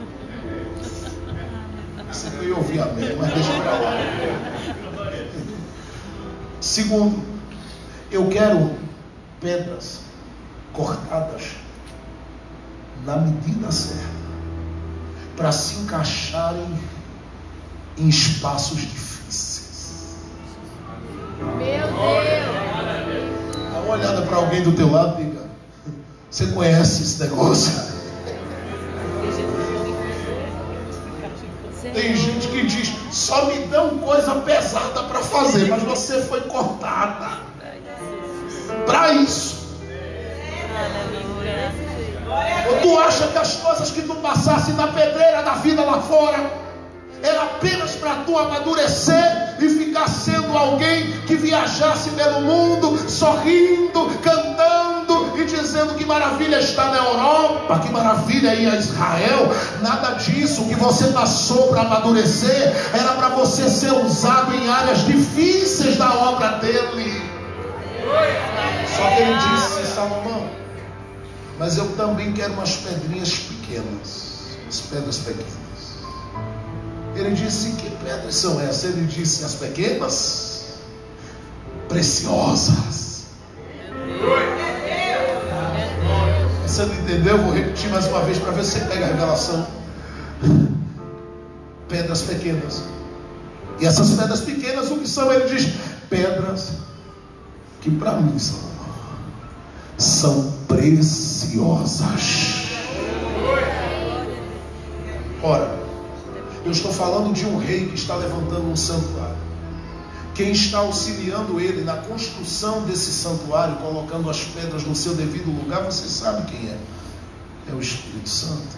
Você não ia ouvir amém, mas deixa para lá. Segundo, eu quero pedras cortadas na medida certa, para se encaixarem em espaços difíceis. Meu Deus! Dá uma olhada para alguém do teu lado e diga: você conhece esse negócio? Tem gente que diz: só me dão coisa pesada para fazer, mas você foi cortada para isso. Ou tu acha que as coisas que tu passasse na pedreira da vida lá fora era apenas para tu amadurecer e ficar sendo alguém que viajasse pelo mundo, sorrindo, cantando e dizendo que maravilha está na Europa, que maravilha ir a Israel? Nada disso. O que você passou para amadurecer era para você ser usado em áreas difíceis da obra dele. Só que ele disse: Salomão, mas eu também quero umas pedrinhas pequenas, umas pedras pequenas. Ele disse: que pedras são essas? Ele disse: as pequenas, preciosas. Você não entendeu? Vou repetir mais uma vez para ver se você pega a revelação. pedras pequenas. E essas pedras pequenas, o que são? Ele diz: pedras que para mim são, são preciosas. Ora, eu estou falando de um rei que está levantando um santuário. Quem está auxiliando ele na construção desse santuário, colocando as pedras no seu devido lugar, você sabe quem é? É o Espírito Santo,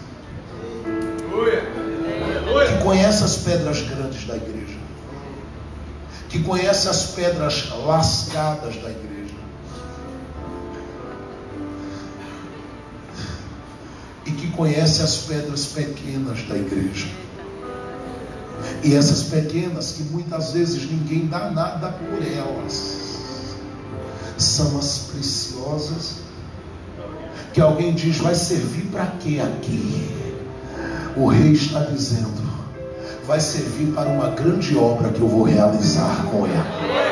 que conhece as pedras grandes da igreja, que conhece as pedras lascadas da igreja, e que conhece as pedras pequenas da igreja. E essas pequenas, que muitas vezes ninguém dá nada por elas, são as preciosas, que alguém diz: vai servir para quê aqui? O rei está dizendo: vai servir para uma grande obra que eu vou realizar com ela.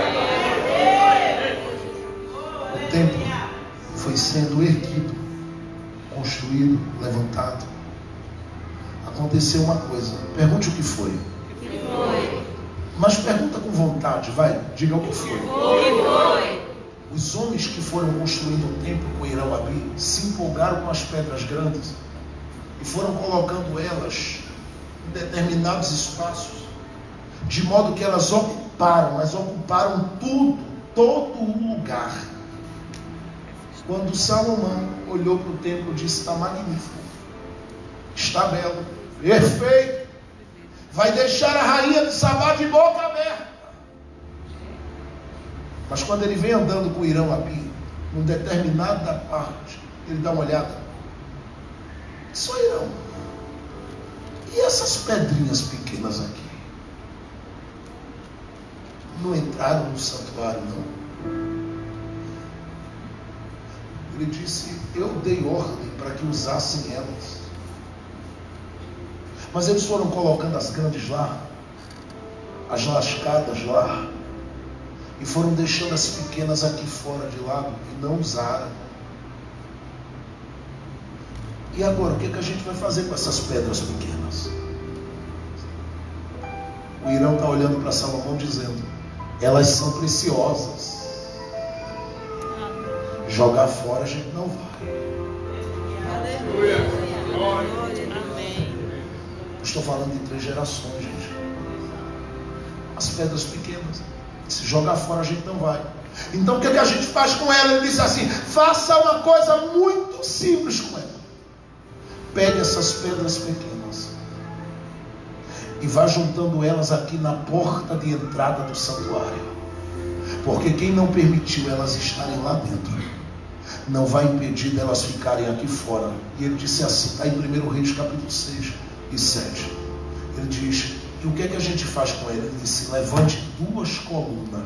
O templo foi sendo erguido, construído, levantado. Aconteceu uma coisa. Pergunte o que foi. Mas pergunta com vontade, vai, diga o que foi. Os homens que foram construindo o templo com Irão Abi se empolgaram com as pedras grandes e foram colocando elas em determinados espaços, de modo que elas ocuparam, mas ocuparam tudo, todo o lugar. Quando Salomão olhou para o templo, disse: está magnífico, está belo, perfeito, vai deixar a rainha de Sabá de boca aberta. Mas quando ele vem andando com Irão Abi, num determinada parte, ele dá uma olhada: só Irão, e essas pedrinhas pequenas aqui não entraram no santuário, não? Ele disse: eu dei ordem para que usassem elas, mas eles foram colocando as grandes lá, as lascadas lá, e foram deixando as pequenas aqui fora de lado e não usaram. E agora, o que, é que a gente vai fazer com essas pedras pequenas? O Irão está olhando para Salomão dizendo: elas são preciosas, jogar fora a gente não vai. Estou falando de três gerações, gente. As pedras pequenas, se jogar fora a gente não vai. Então o que, é que a gente faz com ela? Ele disse assim: faça uma coisa muito simples com ela. Pegue essas pedras pequenas e vá juntando elas aqui na porta de entrada do santuário, porque quem não permitiu elas estarem lá dentro não vai impedir delas ficarem aqui fora. E ele disse assim, está em primeiro Reis capítulo seis e sete. Ele diz: e o que é que a gente faz com ele? Ele disse: levante duas colunas.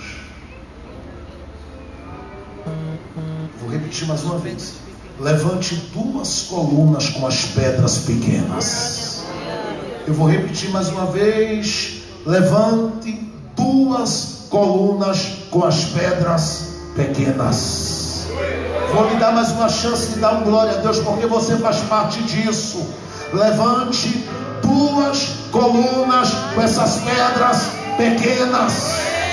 Vou repetir mais uma vez: levante duas colunas com as pedras pequenas. Eu vou repetir mais uma vez: levante duas colunas com as pedras pequenas. Vou lhe dar mais uma chance de dar um glória a Deus, porque você faz parte disso. Levante duas colunas com essas pedras pequenas.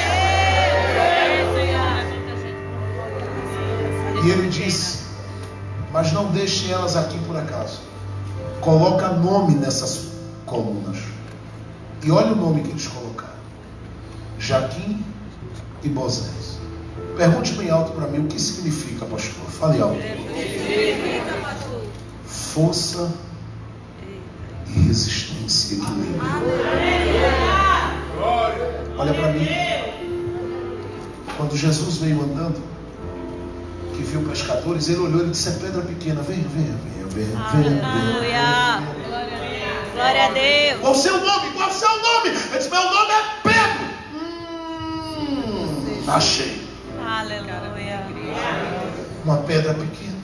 E ele disse: mas não deixe elas aqui por acaso. Coloca nome nessas colunas. E olha o nome que eles colocaram: Jaquim e Bozés. Pergunte bem alto para mim: o que significa, pastor? Fale alto. Força e resistência e equilíbrio. Olha para mim. Quando Jesus veio andando, que viu pescadores, ele olhou e disse: é pedra pequena, venha, venha, venha, venha, venha. Aleluia. Glória a Deus. Qual o seu nome? Qual o seu nome? Ele disse: meu nome é Pedro. Hum, achei. Aleluia. Uma pedra pequena.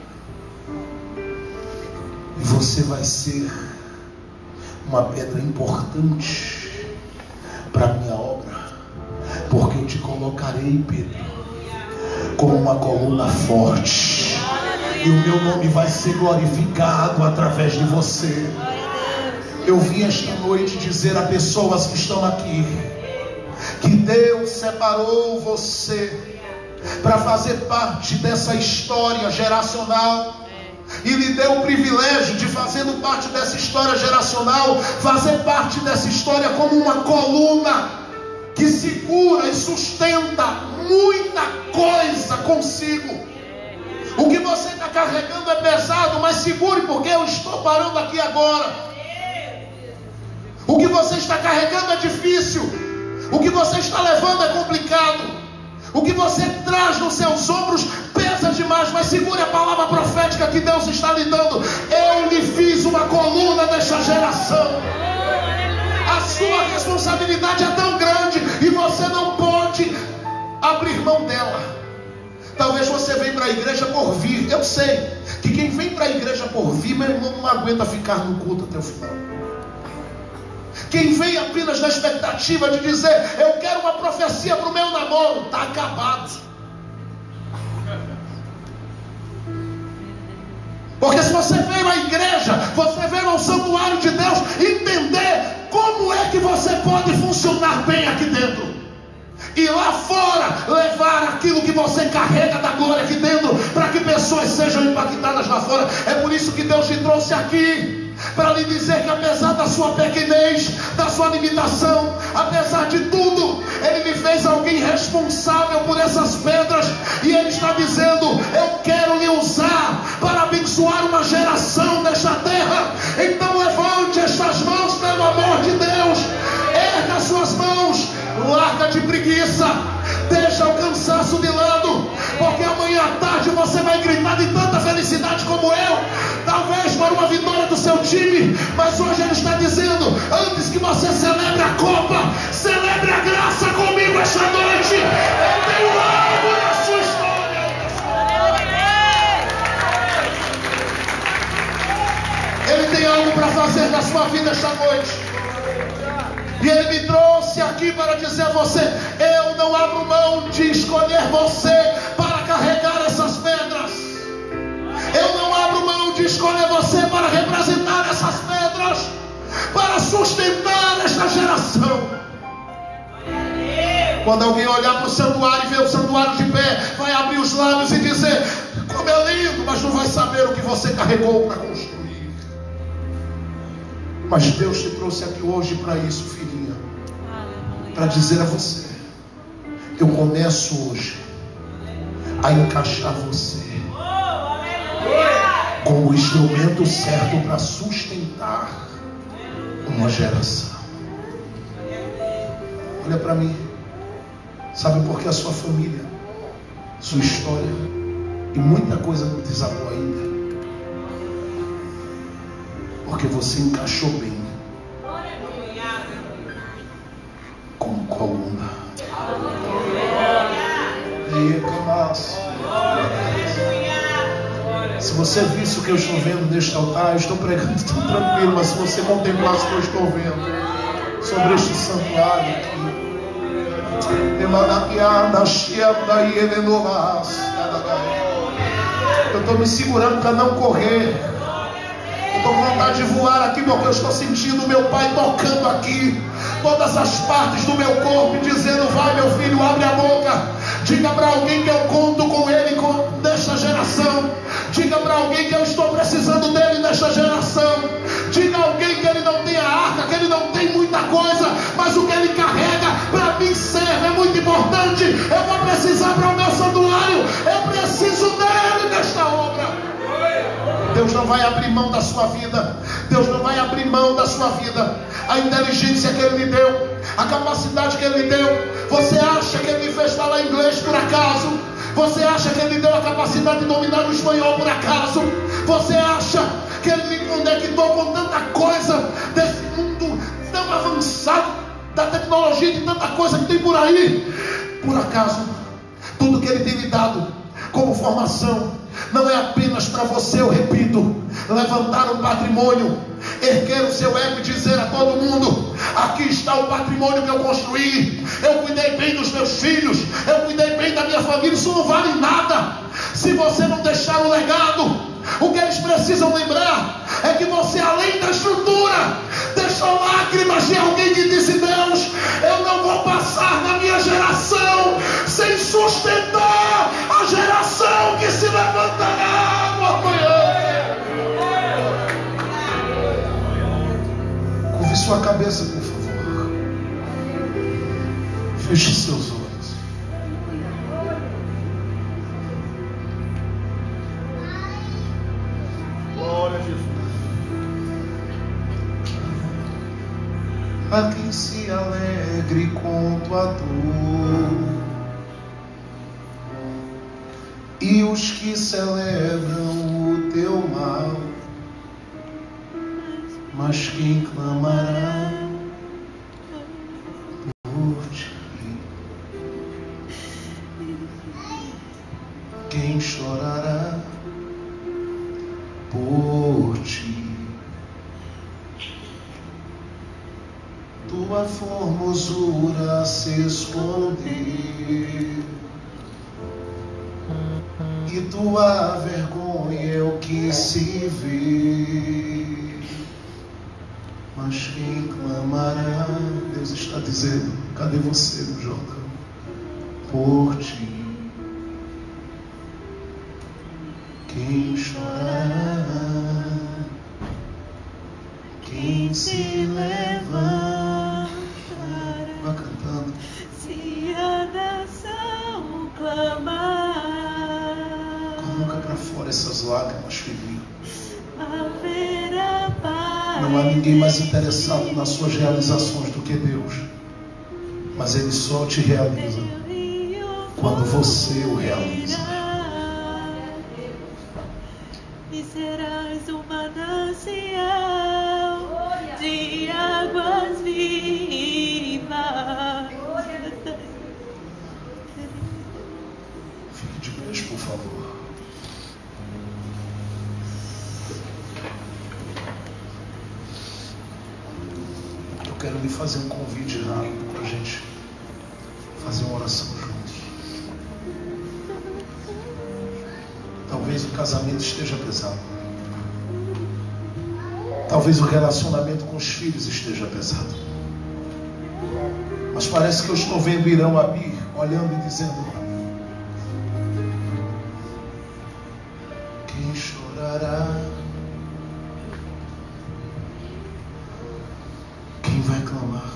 E você vai ser uma pedra importante para a minha obra, porque eu te colocarei, Pedro, como uma coluna forte, e o meu nome vai ser glorificado através de você. Eu vim esta noite dizer a pessoas que estão aqui que Deus separou você para fazer parte dessa história geracional e lhe deu o privilégio de, fazendo parte dessa história geracional, fazer parte dessa história como uma coluna que segura e sustenta muita coisa consigo. O que você está carregando é pesado, mas segure, porque eu estou parando aqui agora. O que você está carregando é difícil, o que você está levando é complicado, o que você traz nos seus ombros pesa demais, mas segure a palavra profética que Deus está lhe dando. Eu lhe fiz uma coluna desta geração. A sua responsabilidade é tão grande e você não pode abrir mão dela. Talvez você venha para a igreja por vir. Eu sei que quem vem para a igreja por vir, meu irmão, não aguenta ficar no culto até o final. Quem vem apenas na expectativa de dizer, eu quero uma profecia para o meu namoro, está acabado. Porque se você veio à igreja, você veio ao santuário de Deus, entender como é que você pode funcionar bem aqui dentro. E lá fora, levar aquilo que você carrega da glória aqui dentro, para que pessoas sejam impactadas lá fora. É por isso que Deus te trouxe aqui, para lhe dizer que apesar da sua pequenez, da sua limitação, apesar de tudo, Ele me fez alguém responsável por essas pedras. E Ele está dizendo, eu quero lhe usar para abençoar uma geração desta terra. Então levante estas mãos, pelo amor de Deus. Erga as suas mãos. Larga de preguiça, deixa o cansaço de lado, porque amanhã à tarde você vai gritar de tanta felicidade como eu, talvez para uma vitória do seu time, mas hoje Ele está dizendo, antes que você celebre a Copa, celebre a graça comigo esta noite. Eu tenho algo na sua história. Ele tem algo para fazer na sua vida esta noite. E Ele me trouxe aqui para dizer a você, eu não abro mão de escolher você para carregar essas pedras. Eu não abro mão de escolher você para representar essas pedras, para sustentar esta geração. Quando alguém olhar para o santuário e ver o santuário de pé, vai abrir os lábios e dizer, como é lindo, mas não vai saber o que você carregou para construir. Mas Deus te trouxe aqui hoje para isso, filhinha. Para dizer a você, eu começo hoje a encaixar você como o instrumento certo para sustentar uma geração. Olha para mim. Sabe por que a sua família, sua história e muita coisa não desabou ainda? Porque você encaixou bem como coluna. Se você visse o que eu estou vendo neste altar, eu estou pregando tão tranquilo, mas se você contemplasse o que eu estou vendo sobre este santuário aqui, eu estou me segurando para não correr. Estou com vontade de voar aqui, porque eu estou sentindo o meu Pai tocando aqui todas as partes do meu corpo e dizendo, vai meu filho, abre a boca, diga para alguém que eu conto com ele com, nesta geração, diga para alguém que eu estou precisando dele nesta geração, diga a alguém que ele não tem a arca, que ele não tem muita coisa, mas o que ele carrega para mim serve, é muito importante. Eu vou precisar para o meu santuário, eu preciso dele nesta obra. Deus não vai abrir mão da sua vida. Deus não vai abrir mão da sua vida. A inteligência que Ele lhe deu, a capacidade que Ele lhe deu. Você acha que Ele lhe fez falar inglês por acaso? Você acha que Ele lhe deu a capacidade de dominar o espanhol por acaso? Você acha que Ele lhe conectou com tanta coisa desse mundo tão avançado, da tecnologia, de tanta coisa que tem por aí? Por acaso? Tudo que Ele tem lhe dado como formação não é apenas para você, eu repito, levantar um patrimônio, erguer o seu ego e dizer a todo mundo, aqui está o patrimônio que eu construí, eu cuidei bem dos meus filhos, eu cuidei bem da minha família. Isso não vale nada se você não deixar um legado. O que eles precisam lembrar é que você, além da estrutura, lágrimas de alguém que disse: Deus, eu não vou passar na minha geração sem sustentar a geração que se levantará no amanhã. Curve sua cabeça, por favor. Feche seus olhos. Glória a Jesus. A quem se alegre com tua dor, e os que celebram o teu mal, mas quem clamará por ti, quem chorará por ti. Tua formosura se esconder, e tua vergonha é o que se vê. Mas quem clamará, Deus está dizendo: cadê você, meu Jordão? Por ti. Quem chorará, quem se levanta, vai cantando. Se a nação clamar, Coloca pra fora essas lágrimas, filhinho. haverá paz. Não há ninguém mais interessado nas suas realizações do que Deus, mas Ele só te realiza quando você o realiza. E serás um manancial de águas vivas. Fique de pé, por favor. Eu quero lhe fazer um convite rápido para a gente fazer uma oração juntos. Talvez o casamento esteja pesado. Talvez o relacionamento com os filhos esteja pesado. Mas parece que eu estou vendo Irão Abir olhando e dizendo: quem chorará? Quem vai clamar?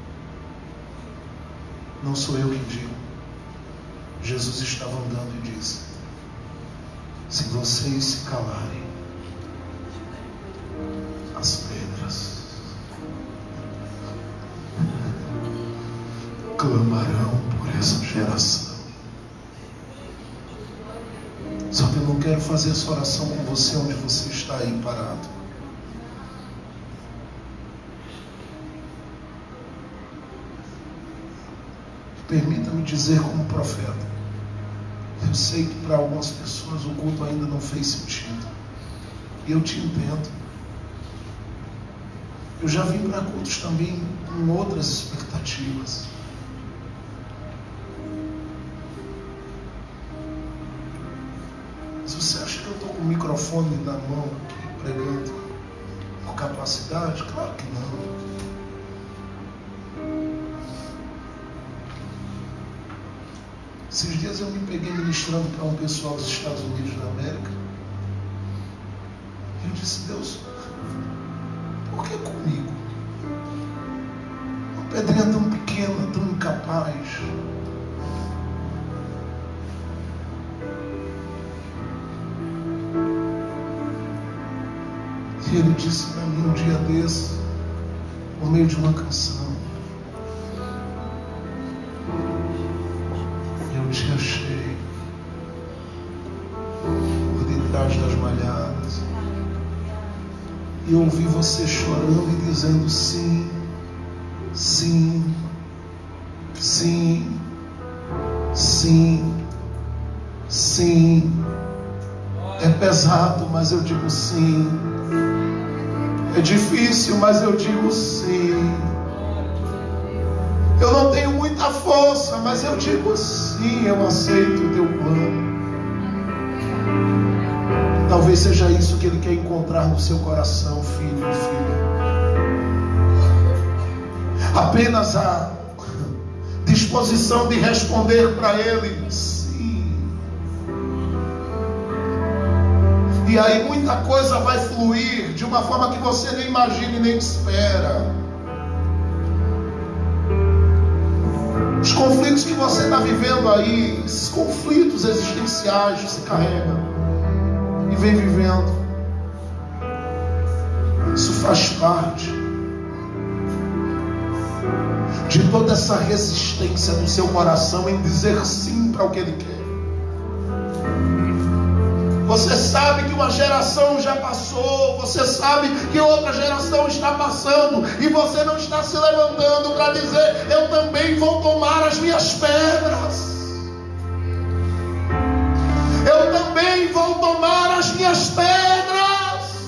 Não sou eu quem digo. Jesus estava andando e disse: se vocês se calarem, as pedras clamarão por essa geração. Só que eu não quero fazer essa oração com você onde você está aí parado. Permita-me dizer como profeta: eu sei que para algumas pessoas o culto ainda não fez sentido. E eu te entendo. Eu já vim para cultos também com outras expectativas. Se você acha que eu estou com o microfone na mão aqui pregando por capacidade, claro que não. Esses dias eu me peguei ministrando para um pessoal dos Estados Unidos da América. E eu disse: Deus, por que comigo? Uma pedrinha tão pequena, tão incapaz. E Ele disse para mim um dia desse, por meio de uma canção: eu te achei por detrás das malhadas. E eu ouvi você chorando e dizendo: sim, sim, sim, sim, sim. É pesado, mas eu digo sim. É difícil, mas eu digo sim. Eu não tenho muita força, mas eu digo sim, eu aceito o teu plano. Talvez seja isso que Ele quer encontrar no seu coração, filho e filha. apenas a disposição de responder para Ele sim. E aí muita coisa vai fluir de uma forma que você nem imagina e nem espera. Os conflitos que você está vivendo aí, esses conflitos existenciais, você carrega e vem vivendo. Isso faz parte de toda essa resistência do seu coração em dizer sim para o que Ele quer. Você sabe que uma geração já passou, você sabe que outra geração está passando, e você não está se levantando para dizer: eu também vou tomar as minhas pedras, eu também vou tomar as minhas pedras.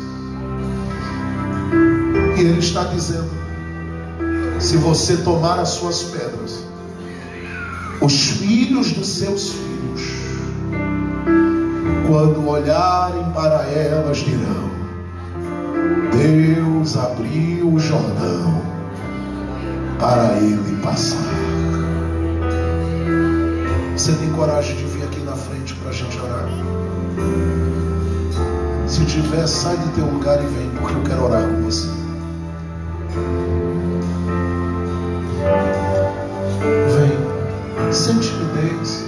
E Ele está dizendo: se você tomar as suas pedras, os filhos dos seus filhos, quando olharem para elas, dirão: Deus abriu o Jordão para ele passar. Você tem coragem de vir aqui na frente para a gente orar? Se tiver, sai do teu lugar e vem, porque eu quero orar com você. Vem, sem timidez.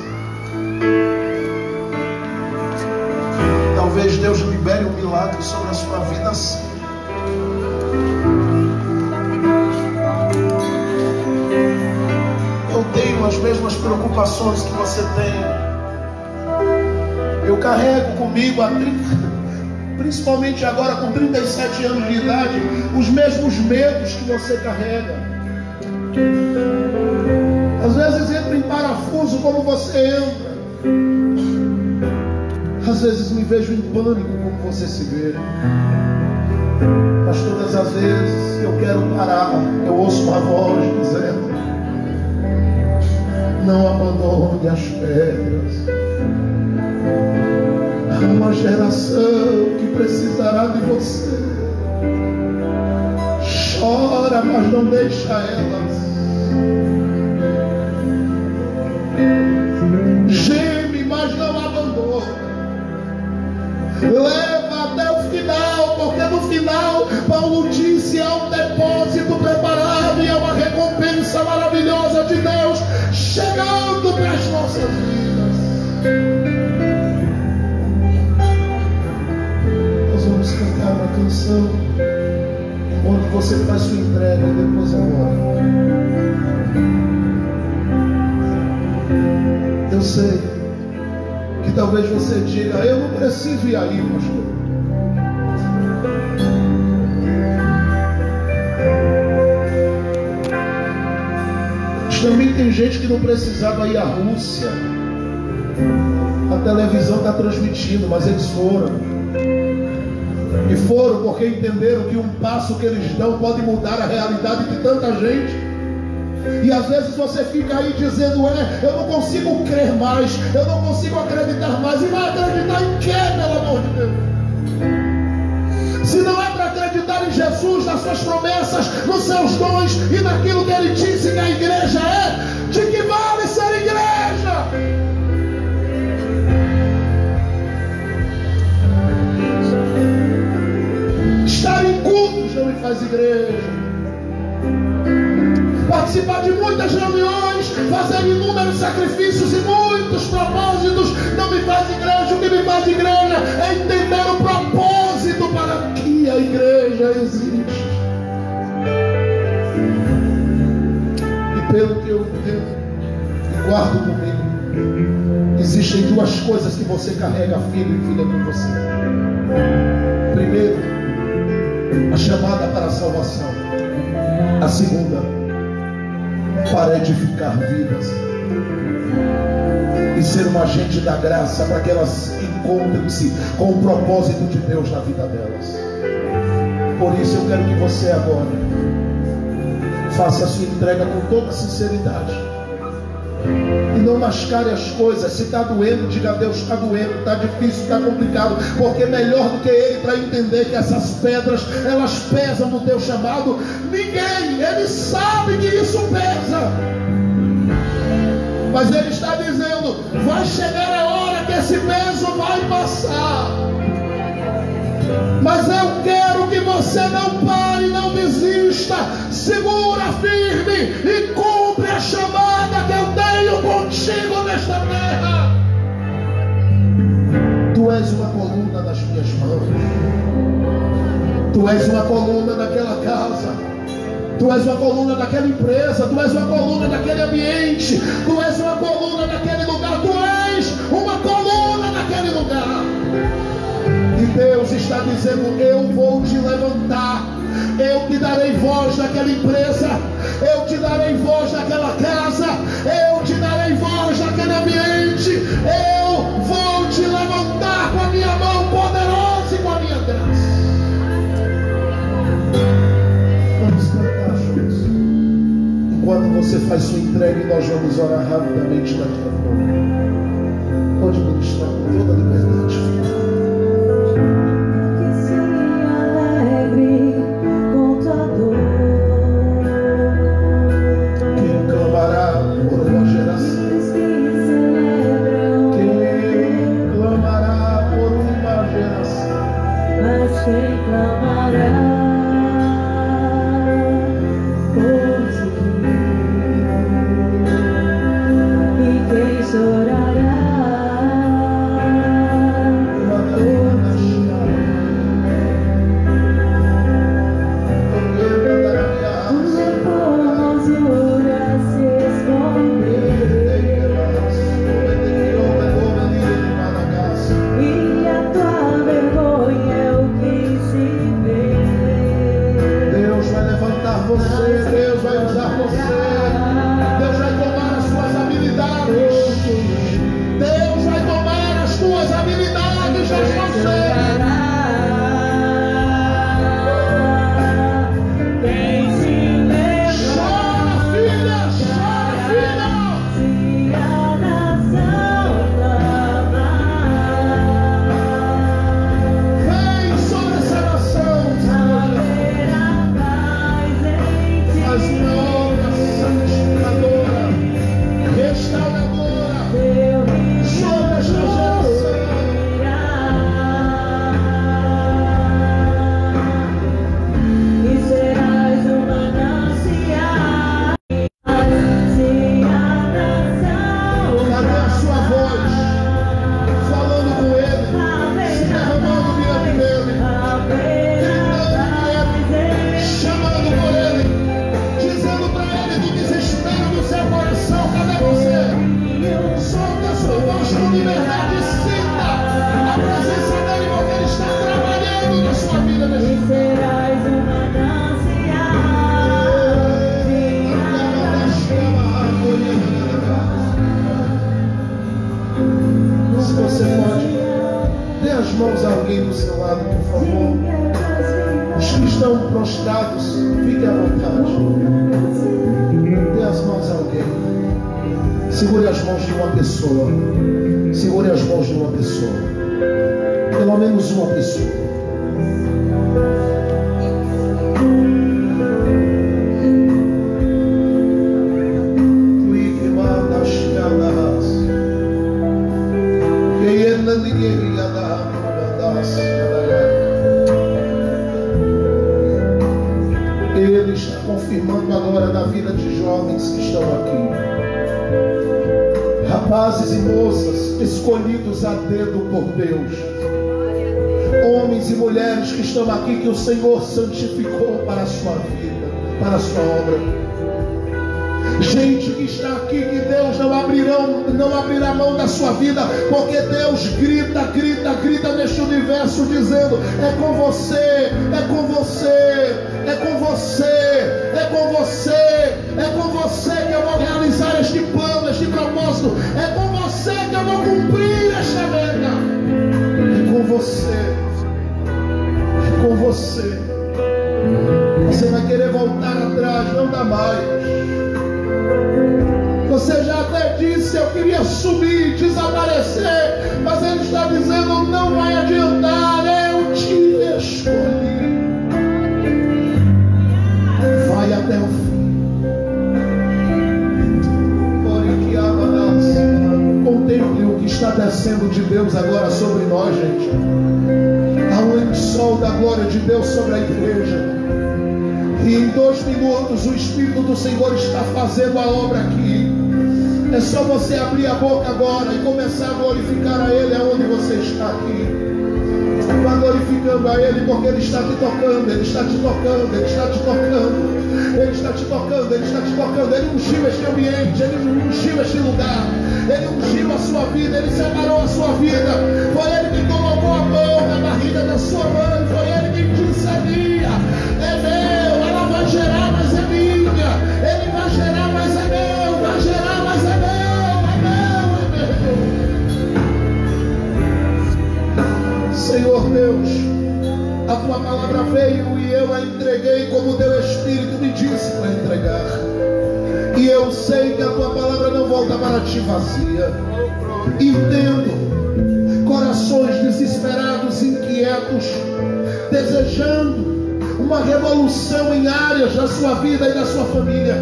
Talvez Deus libere um milagre sobre a sua vida assim. Eu tenho as mesmas preocupações que você tem. Eu carrego comigo há trinta, principalmente agora com trinta e sete anos de idade, os mesmos medos que você carrega. Às vezes entra em parafuso como você entra. Às vezes me vejo em pânico como você se vê. Mas todas as vezes que eu quero parar, eu ouço uma voz dizendo: não abandone as pedras. Há uma geração que precisará de você. Chora, mas não deixa elas. Geme, mas não abandona. Leva até o final, porque no final Paulo disse: há um depósito preparado e há uma recompensa maravilhosa de Deus chegando para as nossas vidas. Nós vamos cantar uma canção onde você faz sua entrega e depois agora. Eu sei que talvez você diga: eu não preciso ir aí, pastor. Mas também tem gente que não precisava ir à Rússia. A televisão está transmitindo, mas eles foram. E foram porque entenderam que um passo que eles dão pode mudar a realidade de tanta gente. E às vezes você fica aí dizendo: é, eu não consigo crer mais, eu não consigo acreditar mais. E vai acreditar em quê, pelo amor de Deus? Se não é para acreditar em Jesus, nas suas promessas, nos seus dons e naquilo que Ele disse que a igreja é, de que vale ser igreja? Estar em cultos não me faz igreja. Participar de muitas reuniões, fazer inúmeros sacrifícios e muitos propósitos não me faz igreja. O que me faz igreja é entender o propósito para que a igreja existe. E pelo que eu entendo e guardo comigo, existem duas coisas que você carrega, filho e filha, com você. Primeiro, a chamada para a salvação. A segunda, para edificar vidas e ser um agente da graça para que elas encontrem-se com o propósito de Deus na vida delas. Por isso eu quero que você agora faça a sua entrega com toda sinceridade E não mascare as coisas. Se está doendo, diga a Deus: está doendo, está difícil, está complicado. Porque melhor do que ele para entender que essas pedras, elas pesam no teu chamado, ninguém. Ele sabe que isso pesa. Mas ele está dizendo: vai chegar a hora que esse peso vai passar. Mas eu quero que você não pare, não desista. Segura firme e cumpre a chamada que eu tenho contigo nesta terra. Tu és uma coluna nas minhas mãos. Tu és uma coluna daquela casa. Tu és uma coluna daquela empresa. Tu és uma coluna daquele ambiente. Tu és uma coluna daquele lugar. Tu és uma coluna naquele lugar. E Deus está dizendo: eu vou te levantar. Eu te darei voz naquela empresa. Eu te darei voz naquela casa. Eu te darei voz naquele ambiente. Eu vou te levantar com a minha mão poderosa e com a minha graça. Vamos cantar juntos. Enquanto você faz sua entrega, nós vamos orar rapidamente daqui a pouco. Pode ministrar com toda a liberdade, filho. Segure as mãos de uma pessoa. Segure as mãos de uma pessoa. Pelo menos uma pessoa. Ele está confirmando agora na vida de jovens que estão aqui. Rapazes e moças escolhidos a dedo por Deus. Homens e mulheres que estão aqui, que o Senhor santificou para a sua vida, para a sua obra. Gente que está aqui, que Deus não abrirão, não abrirá mão da sua vida, porque Deus grita, grita, grita neste universo dizendo: é com você, é com você, é com você, é com você, é com você que eu vou realizar este plano, este propósito, é com você que eu vou cumprir esta meta, é com você, é com você. Você vai querer voltar atrás, não dá mais. Você já até disse: eu queria sumir, desaparecer, mas Ele está dizendo: não vai adiantar, eu te escolhi. Vai até o fim. Contemple o que está descendo de Deus agora sobre nós, gente. Há um lençol da glória de Deus sobre a igreja. E em dois minutos o Espírito do Senhor está fazendo a obra aqui. É só você abrir a boca agora e começar a glorificar a Ele aonde você está aqui. Vá glorificando a Ele, porque Ele está te tocando, Ele está te tocando, Ele está te tocando, Ele está te tocando, Ele está te tocando. Ele ungiu este ambiente, Ele ungiu este lugar, Ele ungiu a sua vida, Ele separou a sua vida. Foi Ele que colocou a mão na barriga da sua mãe, foi Ele que disse: é meu, ela vai gerar, mas é minha. Ele vai gerar, mas é meu, vai gerar, mas é meu, é meu, é meu. Senhor Deus, a tua palavra veio e eu a entreguei como teu Espírito me disse para entregar. E eu sei que a tua palavra não volta para ti vazia. Entendo corações desesperados, inquietos, desejando uma revolução em áreas da sua vida e da sua família.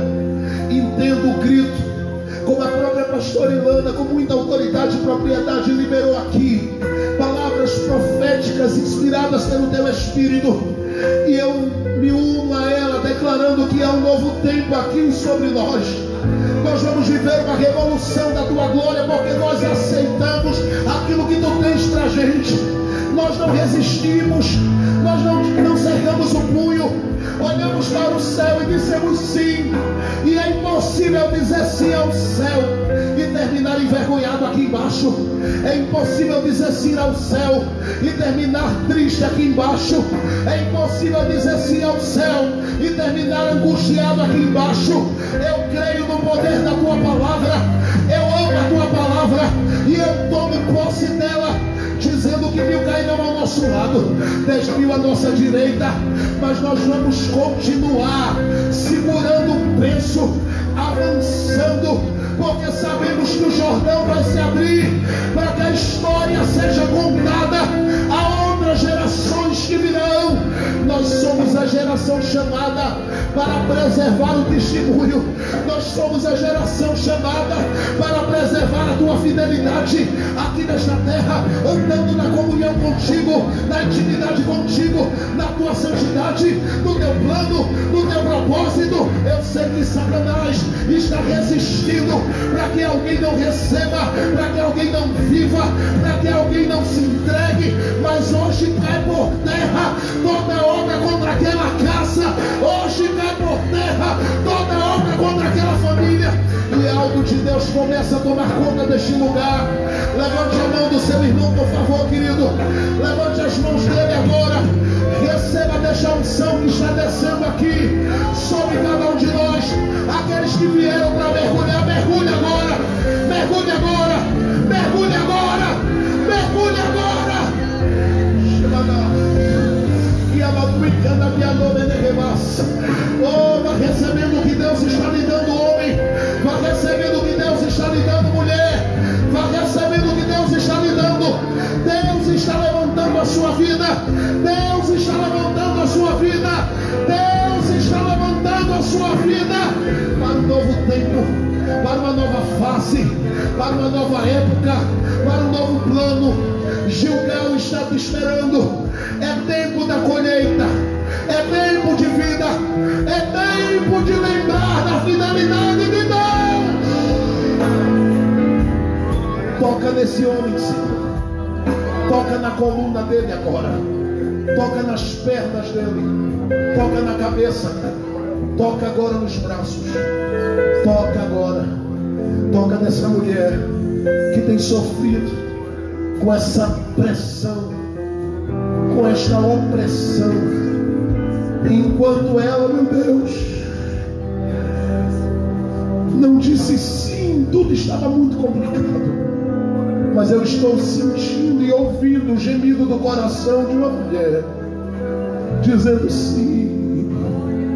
Entendo o grito, como a própria pastora Ilana, com muita autoridade e propriedade, liberou aqui palavras proféticas inspiradas pelo teu Espírito, e eu me uno a ela declarando que há um novo tempo aqui sobre nós. Nós vamos viver uma revolução da tua glória, porque nós aceitamos aquilo que tu tens para a gente. Nós não resistimos, nós não, não cerramos o punho, olhamos para o céu e dissemos sim. E é impossível dizer sim ao céu e terminar envergonhado aqui embaixo. É impossível dizer sim ao céu e terminar triste aqui embaixo. É impossível dizer sim ao céu e terminar angustiado aqui embaixo. Eu creio no poder da tua palavra, eu amo a tua palavra e eu tomo posse dela, dizendo que mil cairão ao nosso lado, dez mil à nossa direita, mas nós vamos continuar segurando o preço, avançando, porque sabemos que o Jordão vai se abrir para que a história seja contada a outras gerações que virão. Nós somos a geração chamada para preservar o testemunho. Nós somos a geração chamada para preservar a tua fidelidade aqui nesta terra, andando na comunhão contigo, na intimidade contigo, na tua santidade, no teu plano, no teu propósito. Eu sei que Satanás está resistindo para que alguém não receba, para que alguém não viva, para que alguém não se entregue, mas hoje cai por terra toda obra contra aquela casa, hoje cai por terra toda obra contra aquela família, e algo de Deus começa a tomar conta deste lugar. Levante a mão do seu irmão, por favor, querido, levante as mãos dele agora, receba desta unção que está descendo aqui sobre cada um de nós. Aqueles que vieram para mergulhar, mergulhe agora, mergulhe agora, mergulhe agora, mergulhe agora. Oh, vai recebendo o que Deus está lhe dando, homem. Vai recebendo o que Deus está lhe dando, mulher. Vai recebendo o que Deus está lhe dando. Deus está levantando a sua vida. Deus está levantando a sua vida. Deus está levantando a sua vida para um novo tempo, para uma nova fase, para uma nova época, para um novo plano. Gilgal está te esperando. É tempo da colheita, é tempo de vida, é tempo de lembrar da fidelidade de Deus. Toca nesse homem, Senhor. Toca na coluna dele agora, toca nas pernas dele, toca na cabeça, toca agora nos braços, toca agora, toca nessa mulher que tem sofrido com essa pressão, com esta opressão, enquanto ela, meu Deus, não disse sim. Tudo estava muito complicado, mas eu estou sentindo e ouvindo o gemido do coração de uma mulher dizendo sim,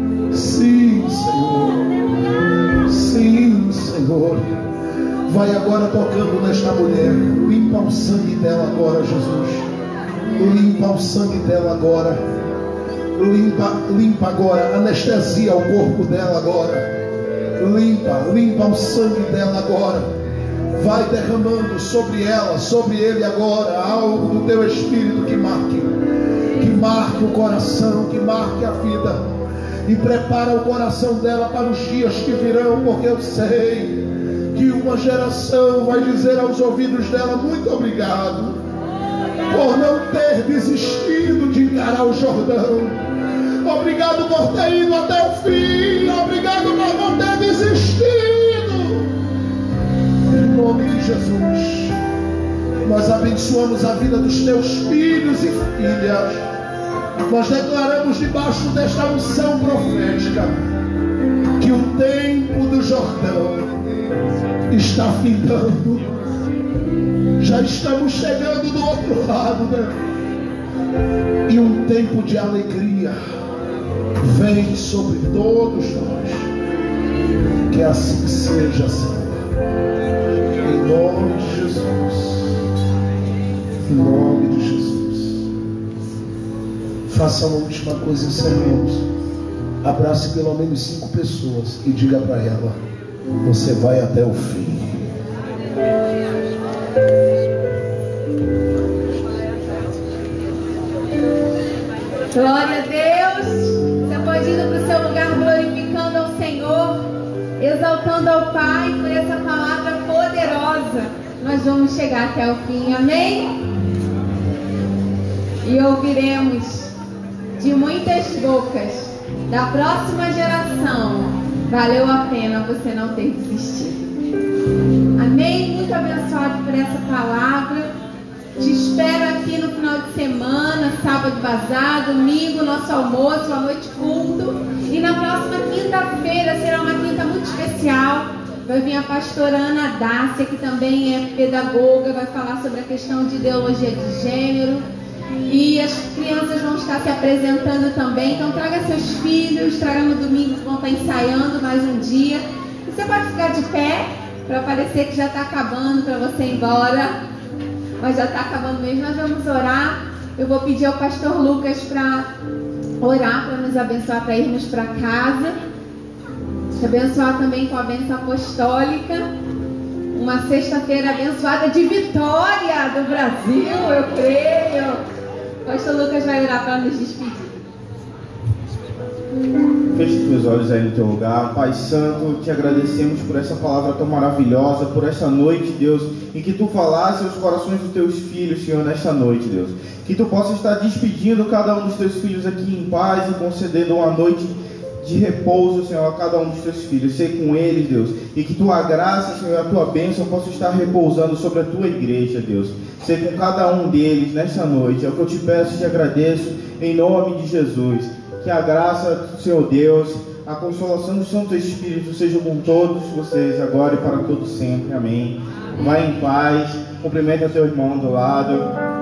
sim, Senhor, sim, Senhor. Vai agora tocando nesta mulher. Limpa o sangue dela agora, Jesus. Limpa o sangue dela agora. Limpa, limpa agora. Anestesia o corpo dela agora. Limpa, limpa o sangue dela agora. Vai derramando sobre ela, sobre ele agora, algo do teu Espírito que marque, que marque o coração, que marque a vida, e prepara o coração dela para os dias que virão, porque eu sei que uma geração vai dizer aos ouvidos dela: muito obrigado por não ter desistido de encarar o Jordão, obrigado por ter ido até o fim, obrigado por não ter desistido. Em nome de Jesus, nós abençoamos a vida dos teus filhos e filhas. Nós declaramos debaixo desta unção profética que o tempo do Jordão está findando. Já estamos chegando do outro lado, né? E um tempo de alegria vem sobre todos nós. Que assim seja, Senhor. Em nome de Jesus. Em nome de Jesus. Faça uma última coisa, encerremos. Abrace pelo menos cinco pessoas e diga para ela: você vai até o fim. Glória a Deus. Você pode ir para o seu lugar glorificando ao Senhor, exaltando ao Pai por essa palavra poderosa. Nós vamos chegar até o fim, amém? E ouviremos de muitas bocas da próxima geração: valeu a pena você não ter desistido. Amém? Muito abençoado por essa palavra. Te espero aqui no final de semana, sábado bazar, domingo nosso almoço, a noite culto. E na próxima quinta-feira será uma quinta muito especial. Vai vir a pastora Ana Dácia, que também é pedagoga, vai falar sobre a questão de ideologia de gênero. E as crianças vão estar se apresentando também. Então traga seus filhos, traga no domingo que vão estar ensaiando mais um dia. E você pode ficar de pé para parecer que já está acabando, para você ir embora. Mas já está acabando mesmo. Nós vamos orar. Eu vou pedir ao pastor Lucas para orar, para nos abençoar, para irmos para casa. Te abençoar também com a bênção apostólica. Uma sexta-feira abençoada de vitória do Brasil, eu creio. O pastor Lucas vai orar para nos despedir. Feche os meus olhos aí no teu lugar. Pai Santo, te agradecemos por essa palavra tão maravilhosa, por essa noite, Deus, em que tu falasse aos corações dos teus filhos, Senhor, nesta noite, Deus. Que tu possa estar despedindo cada um dos teus filhos aqui em paz e concedendo uma noite de repouso, Senhor, a cada um dos teus filhos. Ser com eles, Deus, e que tua graça, Senhor, a tua bênção possa estar repousando sobre a tua igreja, Deus. Ser com cada um deles nesta noite. É o que eu te peço e te agradeço em nome de Jesus. Que a graça do Senhor Deus, a consolação do Santo Espírito seja com todos vocês agora e para todo sempre. Amém. Vai em paz. Cumprimenta teu irmão do lado.